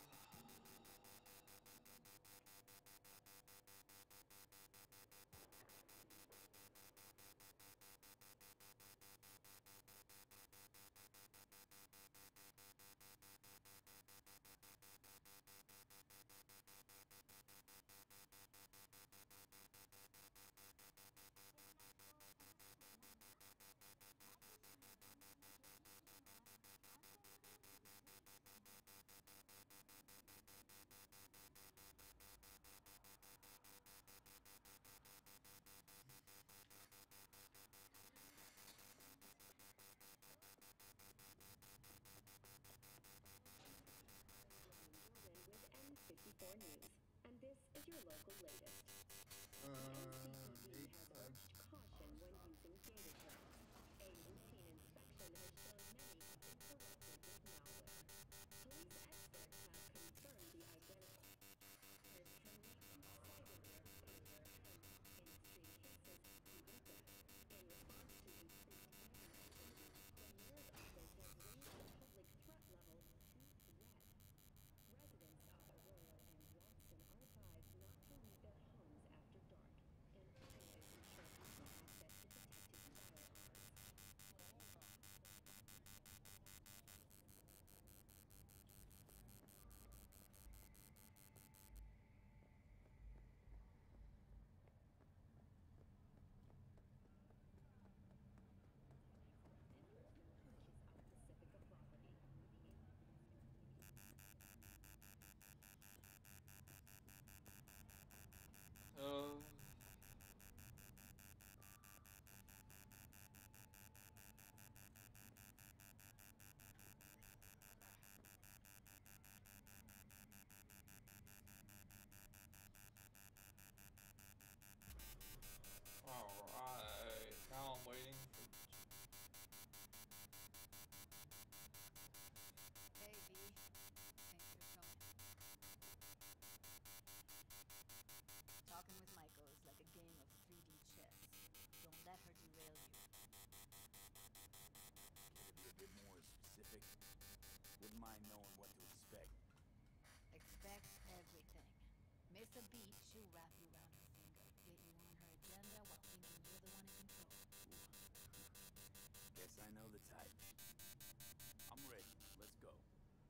With N fifty-four News, and this is your local latest. Uh, N C P D has Lisa. urged caution when using data traps. A routine inspection has shown many have been corrupted with malware. Police experts have confirmed the identity. There's tremendous cyberware failure and, in extreme cases, even death. In response to increased man activity, the mayor's office has raised the public threat level to red. Residents of Aurora and Watson are advised not to leave their homes after dark and always ensure easy access to protected firearms. Purchase of Pacifica property. Oh. Alright, now I'm waiting for. Hey, V. Thanks for showing. Talking with Michael is like a game of three D chess. Don't let her derail you. Can it be a bit more specific? Wouldn't mind knowing what to expect. Expect everything. Miss a beat, she'll wrap you around her finger, get you on her agenda while thinking you're the one in control. Guess I know the type. I'm ready. Let's go.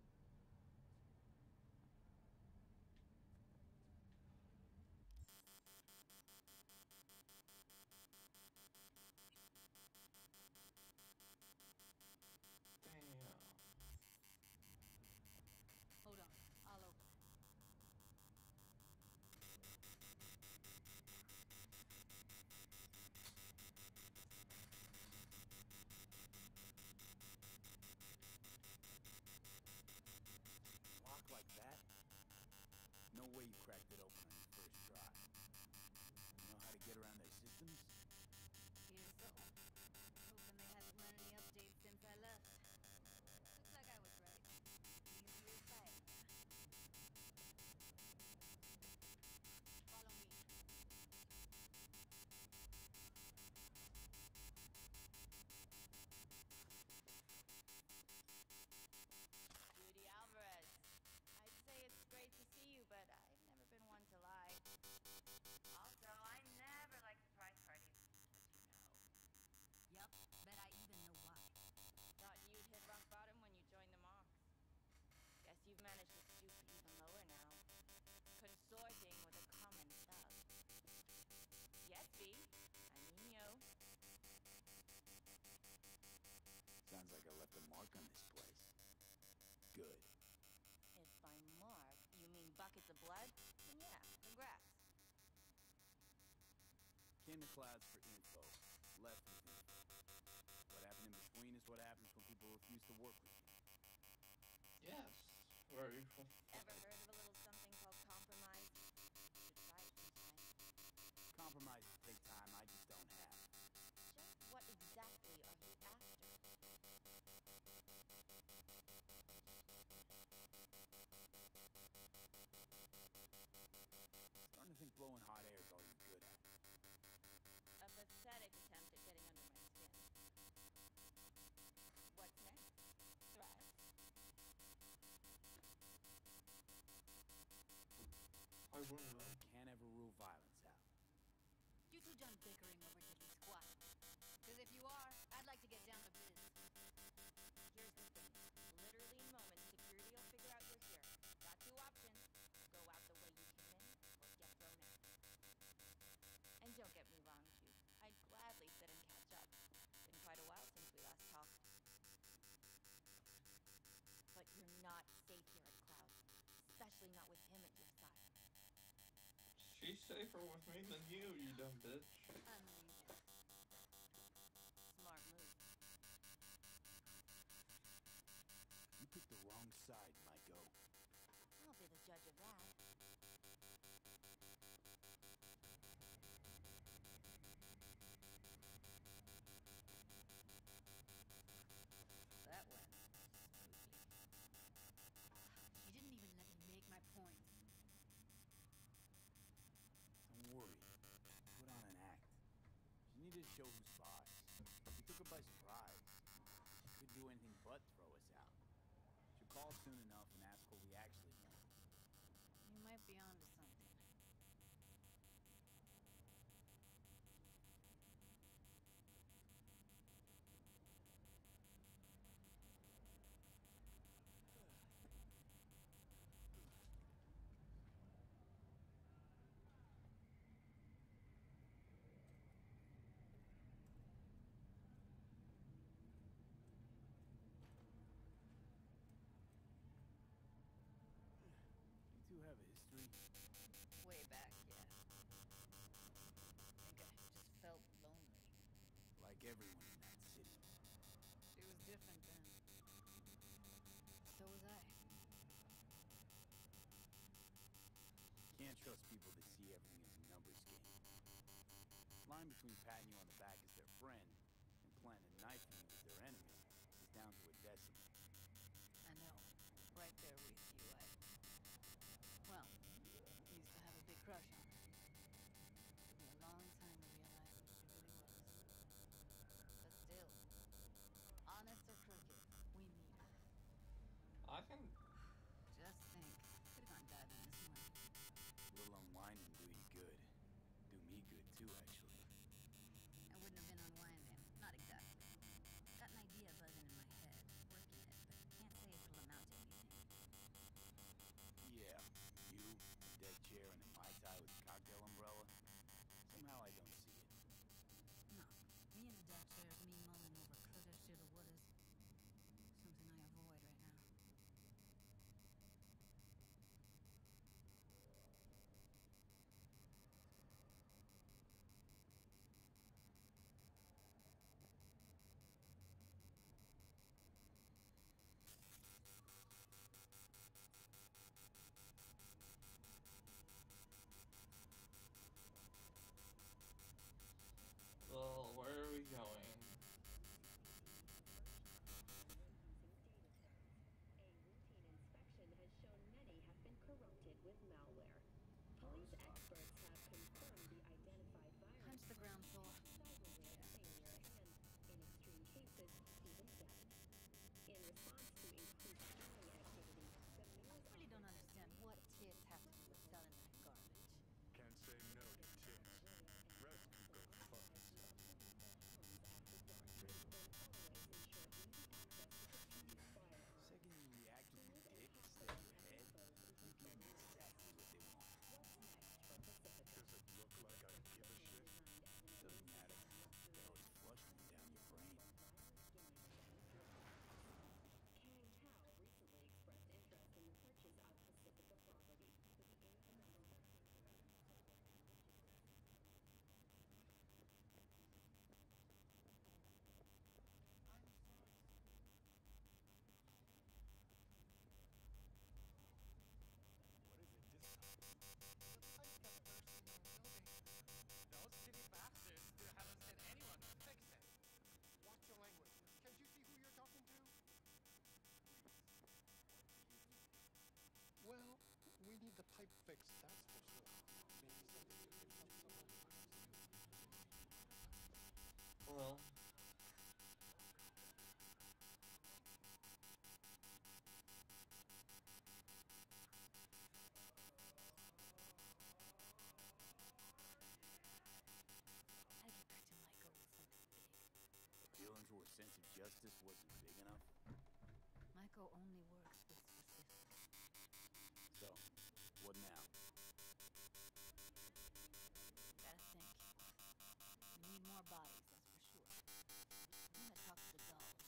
good. If by Mark you mean buckets of blood, then yeah, congrats. Came to Clouds for info. Left with info. What happened in between is what happens when people refuse to work with you. Yes, very cool. Ever heard of a little something called compromise? Should try it sometime. Compromises take time I just don't have. Just what exactly are you after? Starting to think blowing hot air is all you're good at. A pathetic attempt at getting under my skin. What's next? Threats? I wouldn't know. Can't ever rule violence out. You two done bickering over diddly squat? Because if you are, I'd like to get down to biz. Here's the thing. Literally in moments, security will figure out you're here. Got two options. Go out the way you came in, or get thrown out. And don't get me wrong, Jude. I'd gladly sit and catch up. Been quite a while since we last talked. But you're not safe here at Clouds. Especially not with him at your side. She's safer with me than you, you dumb bitch. Unusual. Smart move. You picked the wrong side, Maiko. I'll be the judge of that. That went smoothly. You didn't even let me make my point. Don't worry. Put on an act. She needed to show who's boss. We took her by surprise. She couldn't do anything but throw us out. She'll call soon enough and ask what we actually know. You might be onto something. You two have a history. Way back, yeah. I think I just felt lonely. Like everyone in that city. It was different then. So was I. Can't trust people that see everything as a numbers game. Line between patting you on the back as their friend and planting a knife in you as their enemy is down to a decimal. I know. Right there with you, I... Well, used to have a big crush on her. Took me a long time to realize who she really was. But still, honest or crooked, we meet. I can. Just think. Could've gone diving this morning. A little unwinding do you good. Do me good too, actually. I wouldn't have been unwinding. Not exactly. Got an idea buzzing in my head. Working it, but can't say if it'll amount to anything. Yeah, you, a deck chair, and a Mai Tai with a cocktail umbrella. Somehow I don't see it. No. Me and the deck chair is me mulling over coulda, shoulda, wouldas. Something I avoid right now. Well, where are we going? A routine inspection has shown many have been corrupted with malware. Police experts have confirmed the identified virus Punch the ground floor. cyberware failure and, in extreme cases, even death. In response to increased scamming activity, the I news really don't understand what tits have to do with selling that garbage. Can't say no to tits. Rest can go fuck itself. Second you react with your dick instead of your head, you give me exactly what they want. Does it look like I give a shit? Doesn't fix, that's for sure. Maybe something you can help someone who helps you. Well, Gotta get back to Michael with something big. The feelings where a sense of justice wasn't big enough? Michael only works with specifics. So, what now? Gotta think. We need more bodies, that's for sure. I'm gonna talk to the dolls.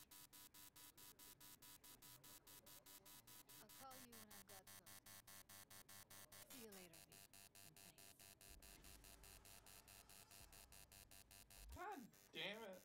I'll call you when I've got something. See you later, V. And thanks. God damn it.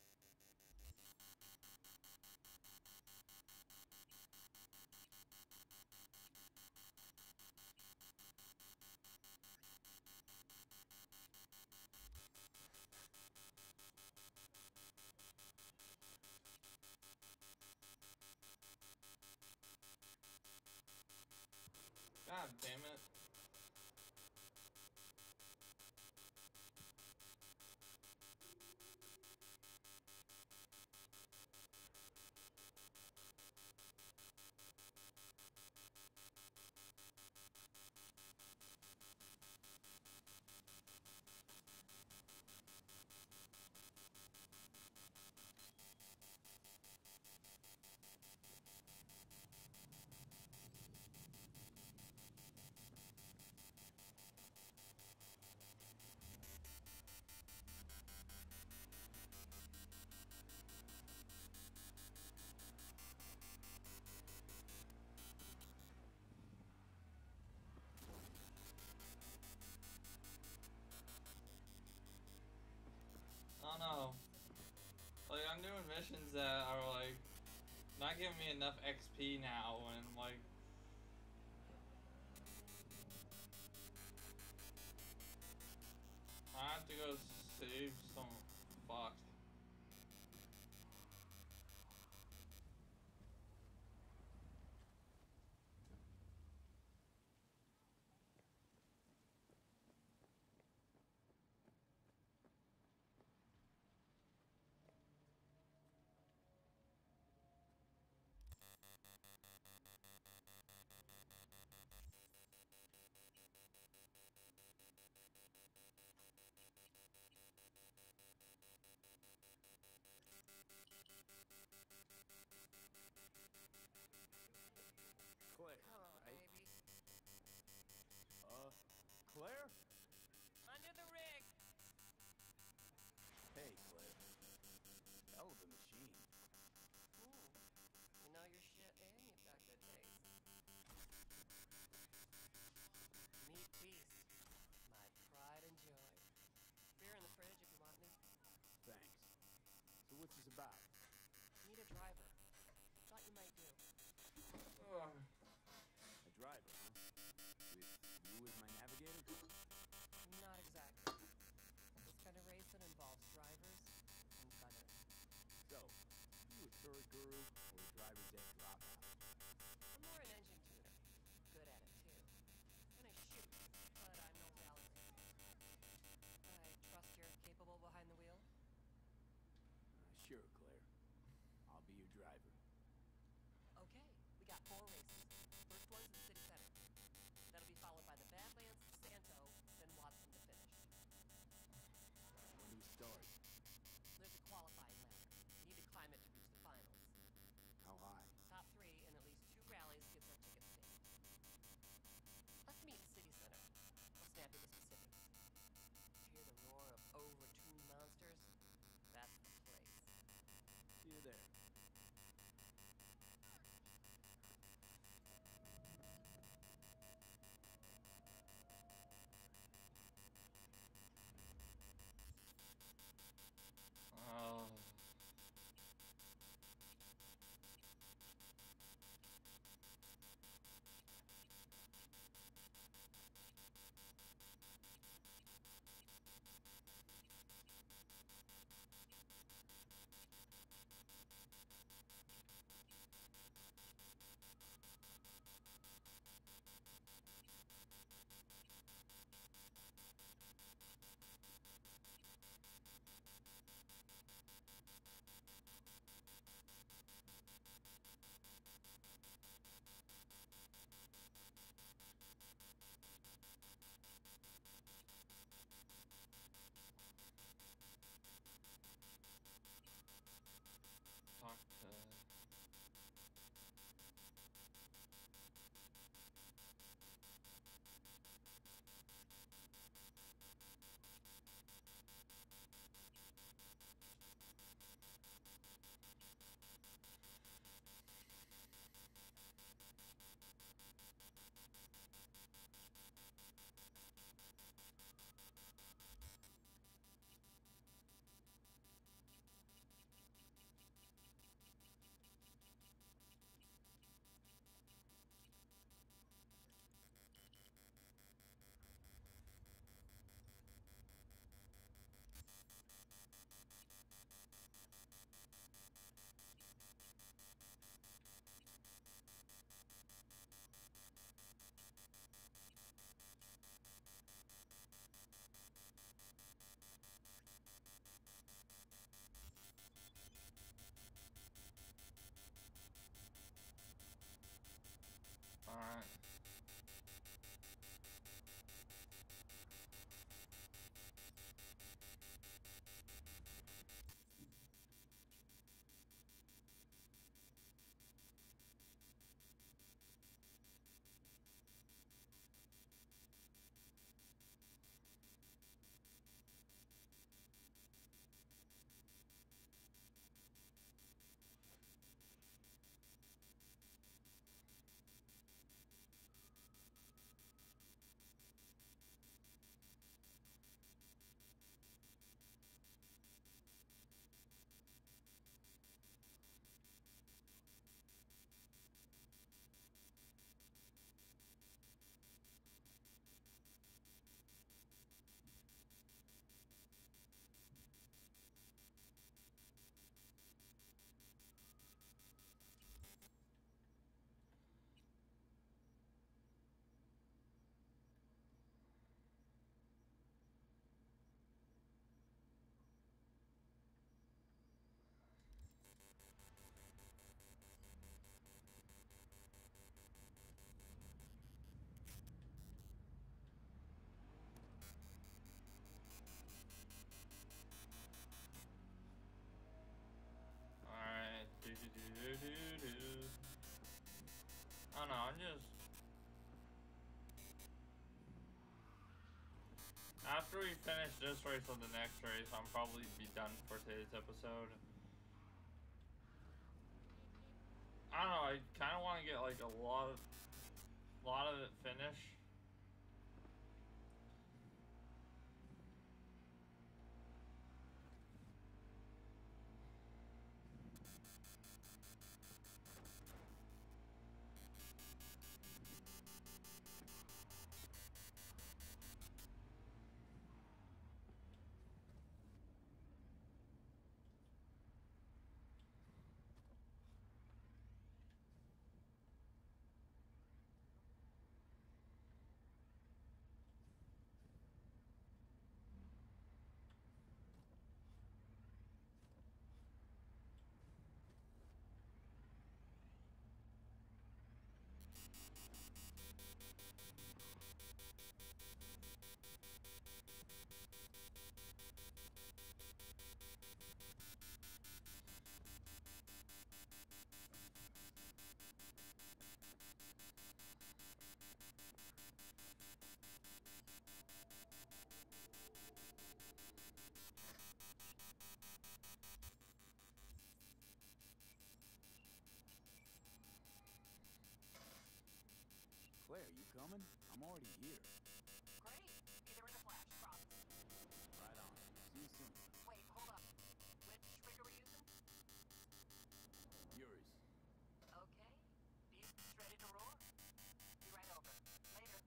God damn it. I don't know. Like, I'm doing missions that are, like, not giving me enough X P now, and, like... I have to go save some... Fuck. Claire, Come on, right? baby. Uh, Claire? Under the rig. Hey, Claire. Hell of a machine. Ooh. You know your shit and you've got good taste. Meat beast. My pride and joy. Beer in the fridge if you want any. Thanks. So what's this about? Need a driver. Thought you might do. Ugh. A driver, huh? With you as my navigator? Not exactly. This kind of racing involves drivers and feathers. So, you a turret guru or a driver's ed dropout? I'm more an engine tuner. Good at it too. And I shoot, but I'm no Alex. I trust you're capable behind the wheel. Uh, sure, Claire. I'll be your driver. Okay, we got four races. First one's in City Center. That'll be followed by the Badlands, Santo, then Watson to finish. When do we start? There's a qualifying ladder. Need to climb it to reach the finals. How high? Top three in at least two rallies gets our ticket stamped. Let's meet in City Center. I'll snap you the specifics. Hear the roar of overtuned monsters? That's the place. See you there. I don't know, I'm just... After we finish this race or the next race, I'll probably be done for today's episode. I don't know, I kind of want to get like a lot of, lot of it finished. Claire, you coming? I'm already here. Great. Be there in a flash, promise. Right on. See you soon. Wait, hold up. Which trigger are we using? Yours. Okay. Beast's ready to roar? Be right over. Later.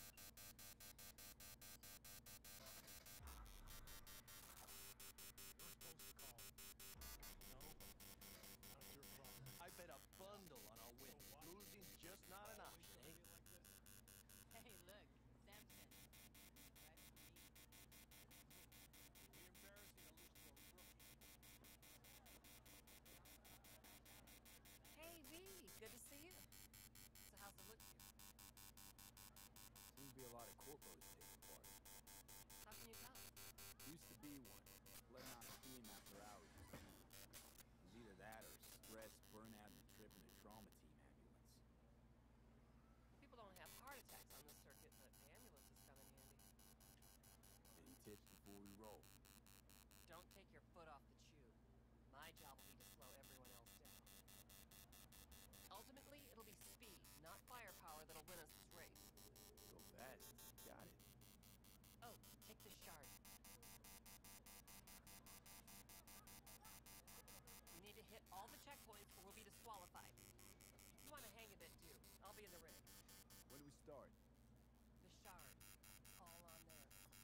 You're supposed to call. No? Not your problem. I bet a bundle on I'll win. Losing's just not an option, eh? Hey, look. Samson. Right for me. Be embarrassing to lose to a rookie. Hey, V. Good to see you. So how's the look here? Seems to be a lot of corpos taking part. How can you tell? Used to be one. Letting out steam after hours or something. It was either that or stress, burnout, and a trip in a trauma team ambulance. People don't have heart attacks on this circuit, but ambulances come in handy. Any tips before we roll? Don't take your foot off the chew. My job will be to slow everyone else down. Ultimately, it'll be speed, not firepower, that'll win us this race. Go fast. Got it. Oh, take this shard. We need to hit all the checkpoints or we'll be disqualified. You want to hang a bit too. I'll be in the ring. When do we start? The shard. All on there.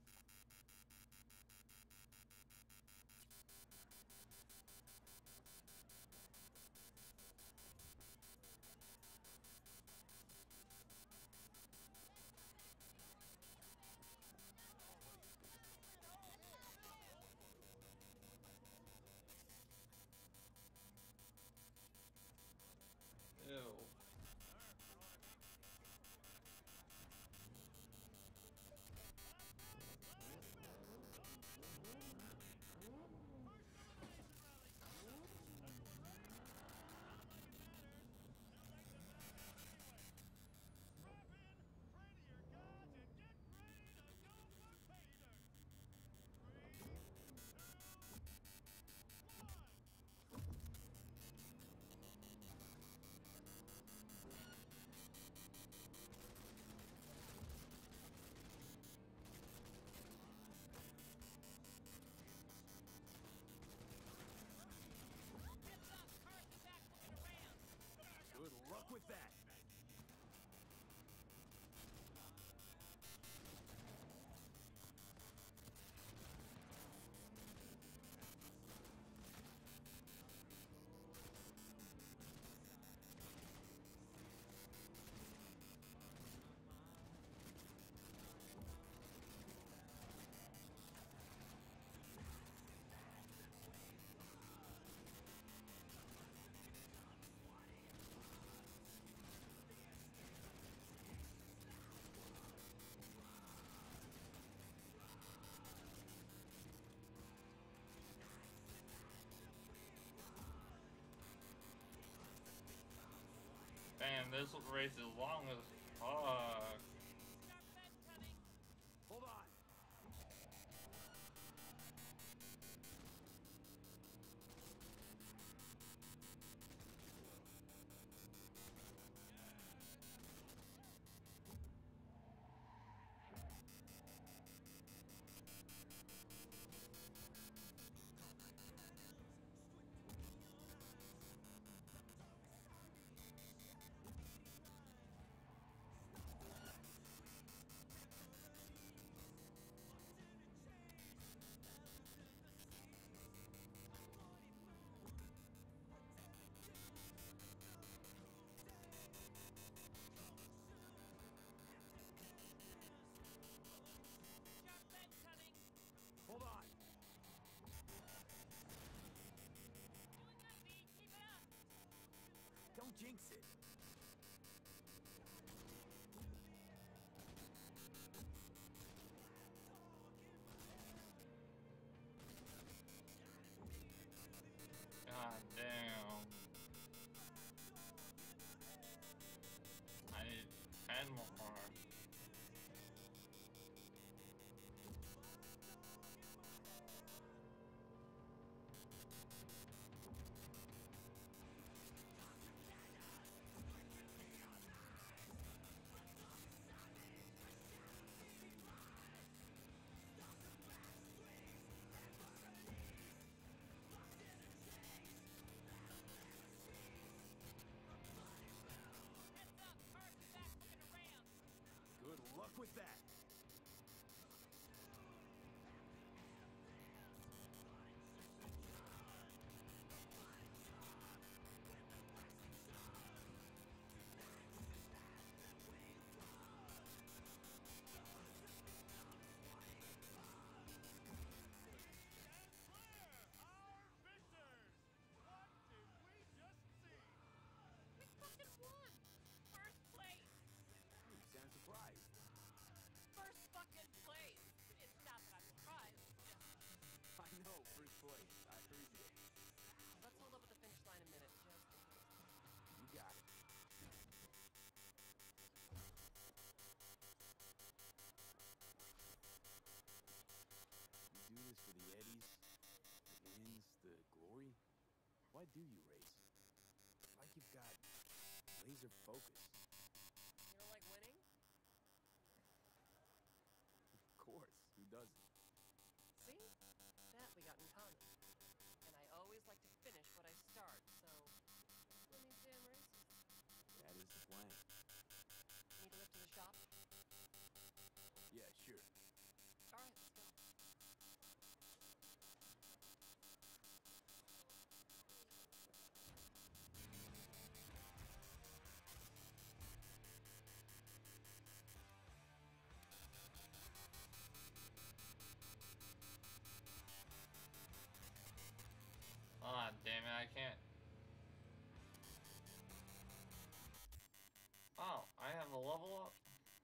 Ew. Good luck with that. Man, this race is long as fuck. Hold on. Hold on. Don't jinx it. God damn. I need ten more. Good luck with that. We fucking won! First place! You sound surprised. First fucking place! It's not that I'm surprised, it's just... I know, first place. I appreciate it. Let's hold up at the finish line a minute, just in case. You got it. You do this for the eddies, the wins, the glory? Why do you race? It's like you've got laser focus. You don't like winning? Of course, who doesn't? See? That we got in common. And I always like to finish what I start, so... Let me damn races. That is the plan. Need a lift to the shop? Yeah, sure. Alright, let's go. Ah, damn it, I can't. Oh, I have a level up?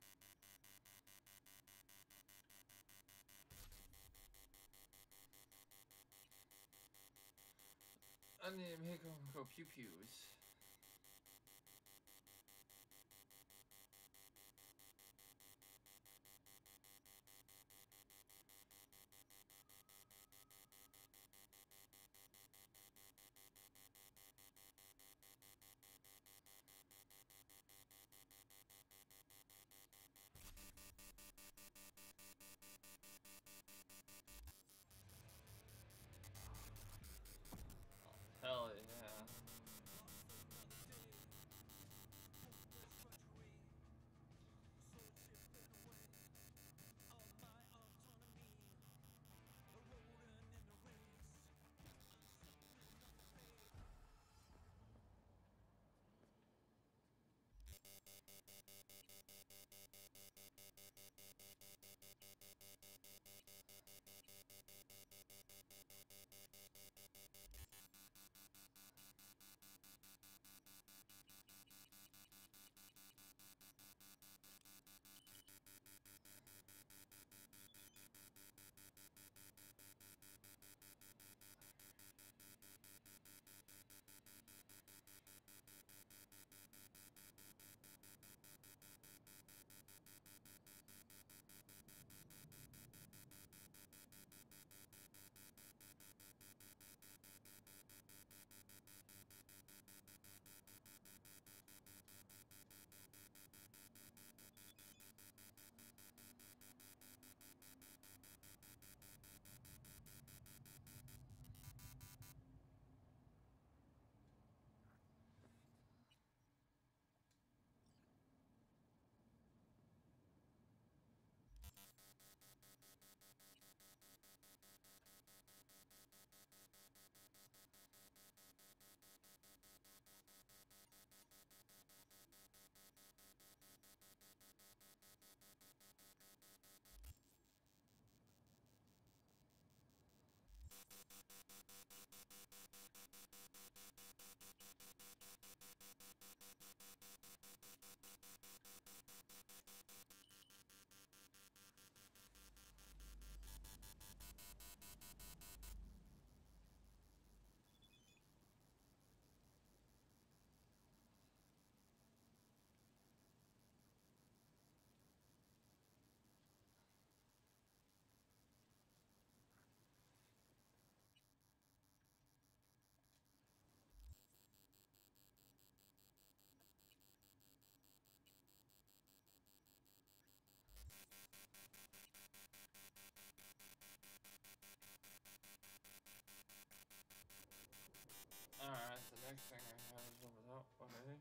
I need to make them go pew pews. Hell yeah. Alright, the next thing I have is over that way.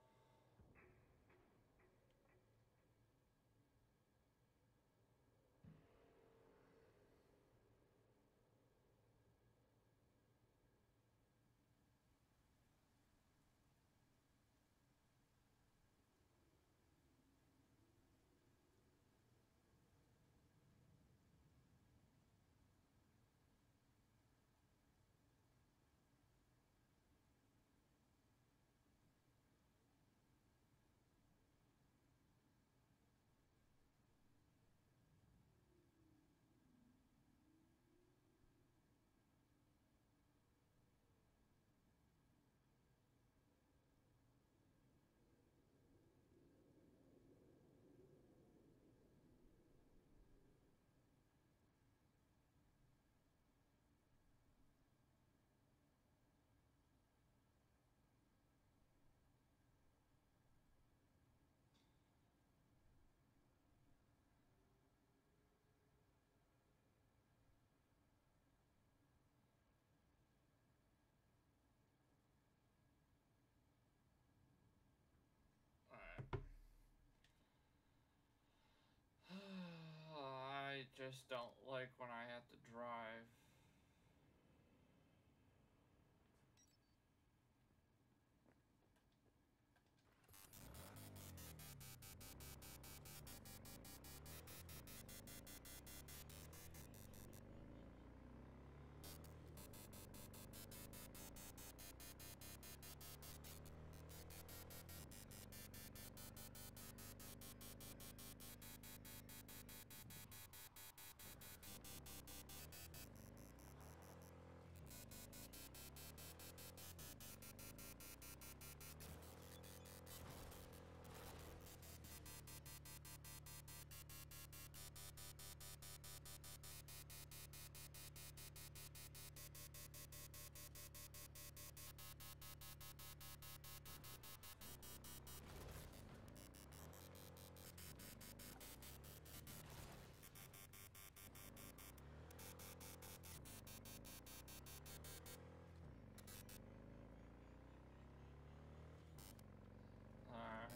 I just don't like when I have to drive. Alright.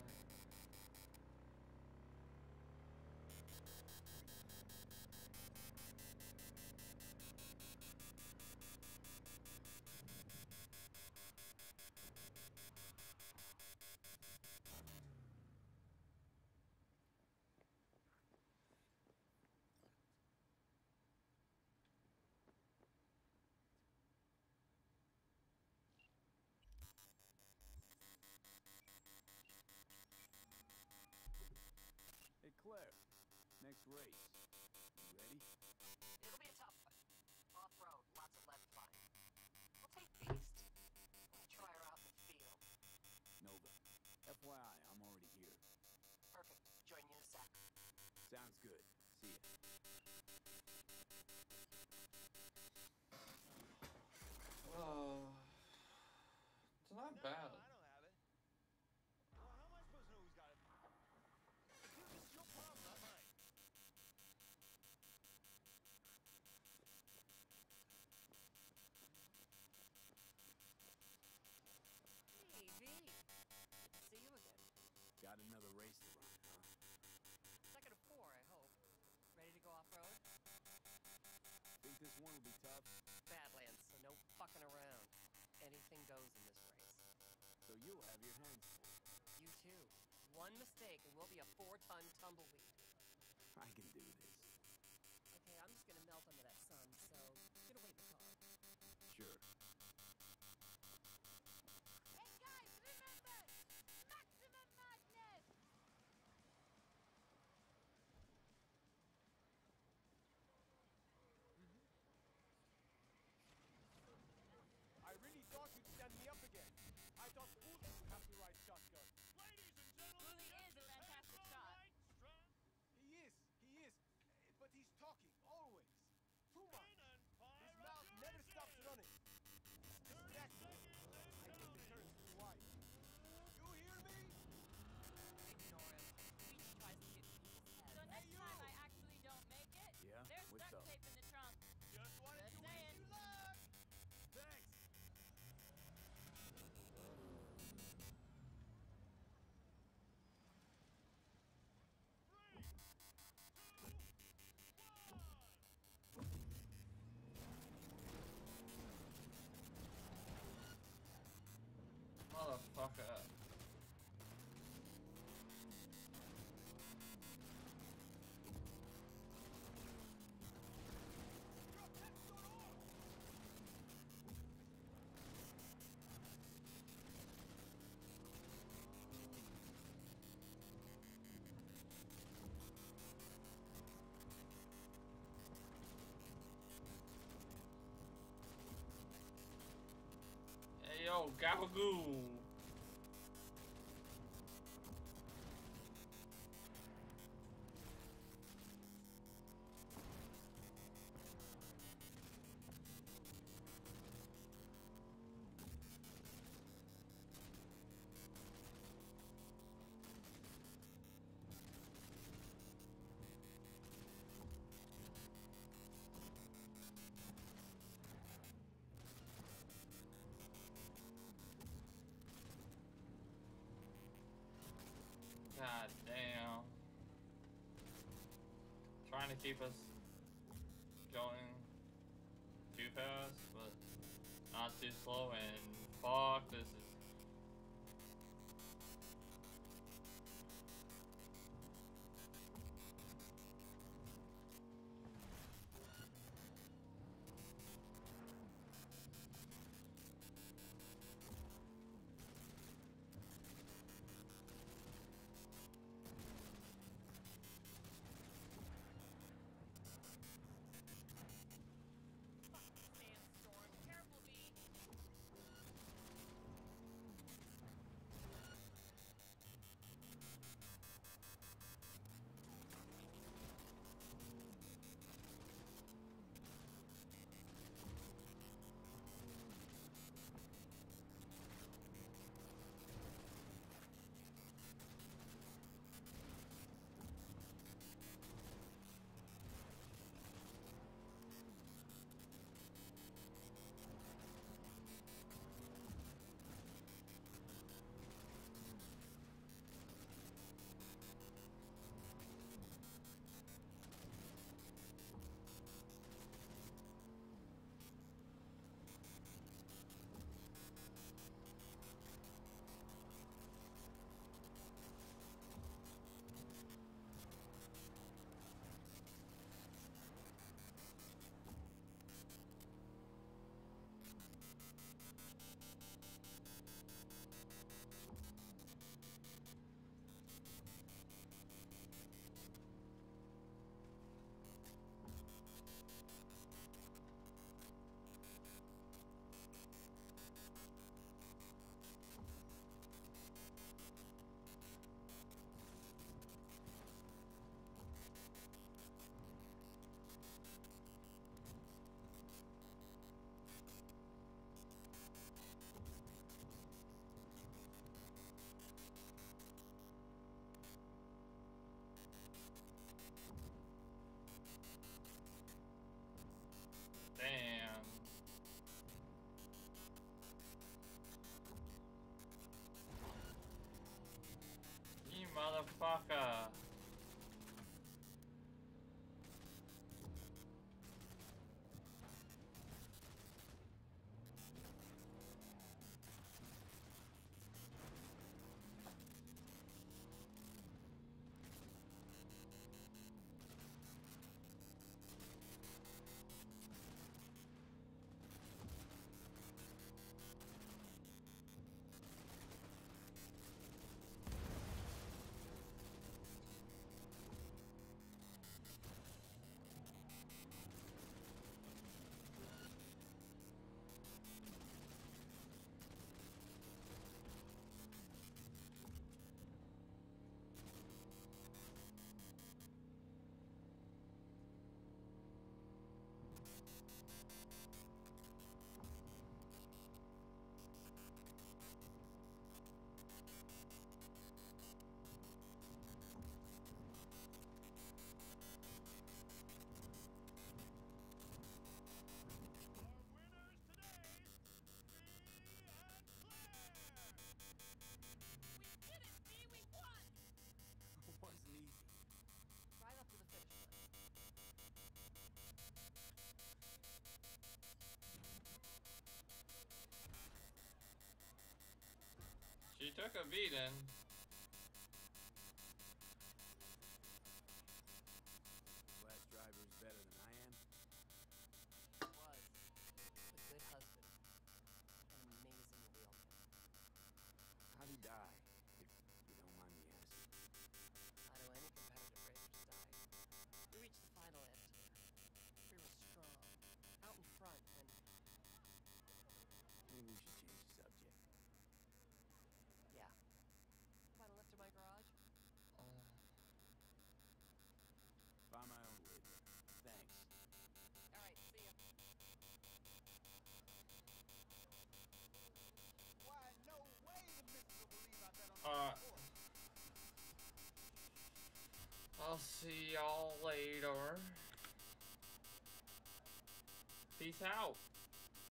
Hey, Claire. Next race. You ready? It'll be a tough one. Off-road, lots of lead flying. We'll take Beast. We'll try her out in the field. Nova. F Y I, I'm already here. Perfect. Join you in a sec. Sounds good. See ya. Oh, it's not bad. I don't have it. Well, how am I supposed to know who's got it? Dude, this is your problem, not mine. Hey, V. Good to see you again. Got another race to run, huh? Second of four, I hope. Ready to go off-road? will be tough. Badlands, so no fucking around. Anything goes in this race. So you'll have your hands full. You too. One mistake and we'll be a four-ton tumbleweed. I can do this. Okay, I'm just gonna melt under that sun, so get away the car. Sure. Hey guys, remember! Maximum madness! I really thought you'd stand me up again. I thought Wooly would have to ride shotgun. Ladies and gentlemen, Wooly is a fantastic shot. He is, he is. Eh, But he's talking, always. Too much. His mouth never stops running. Distracting. I think the turn's too wide. You hear me? Ignore him. He just tries to get people's heads. So next you! time I actually don't make it, Yeah? there's What's duct up? tape in the trunk. Just wanted Just to wish saying. you luck. Thanks. Motherfucker. Hey yo, Gabagoo! God damn. Trying to keep us going too fast, but not too slow, and fuck, this is... Sandstorm, careful, B. Damn. You motherfucker. Wasn't easy. Drive up to the finish line. She took a beating. Last driver is better than I am. Was. A good husband. An amazing wheelman. How'd he die, if you don't mind me asking? How do any competitive racers die? We reached the final end. We were strong. Out in front, and Maybe we should change the subject. yeah. Find a lift to my garage? Find my own way there. Thanks. Alright, see ya. Why, no way the missus will believe I bet on Uh, that horse. I'll see y'all later. Peace out.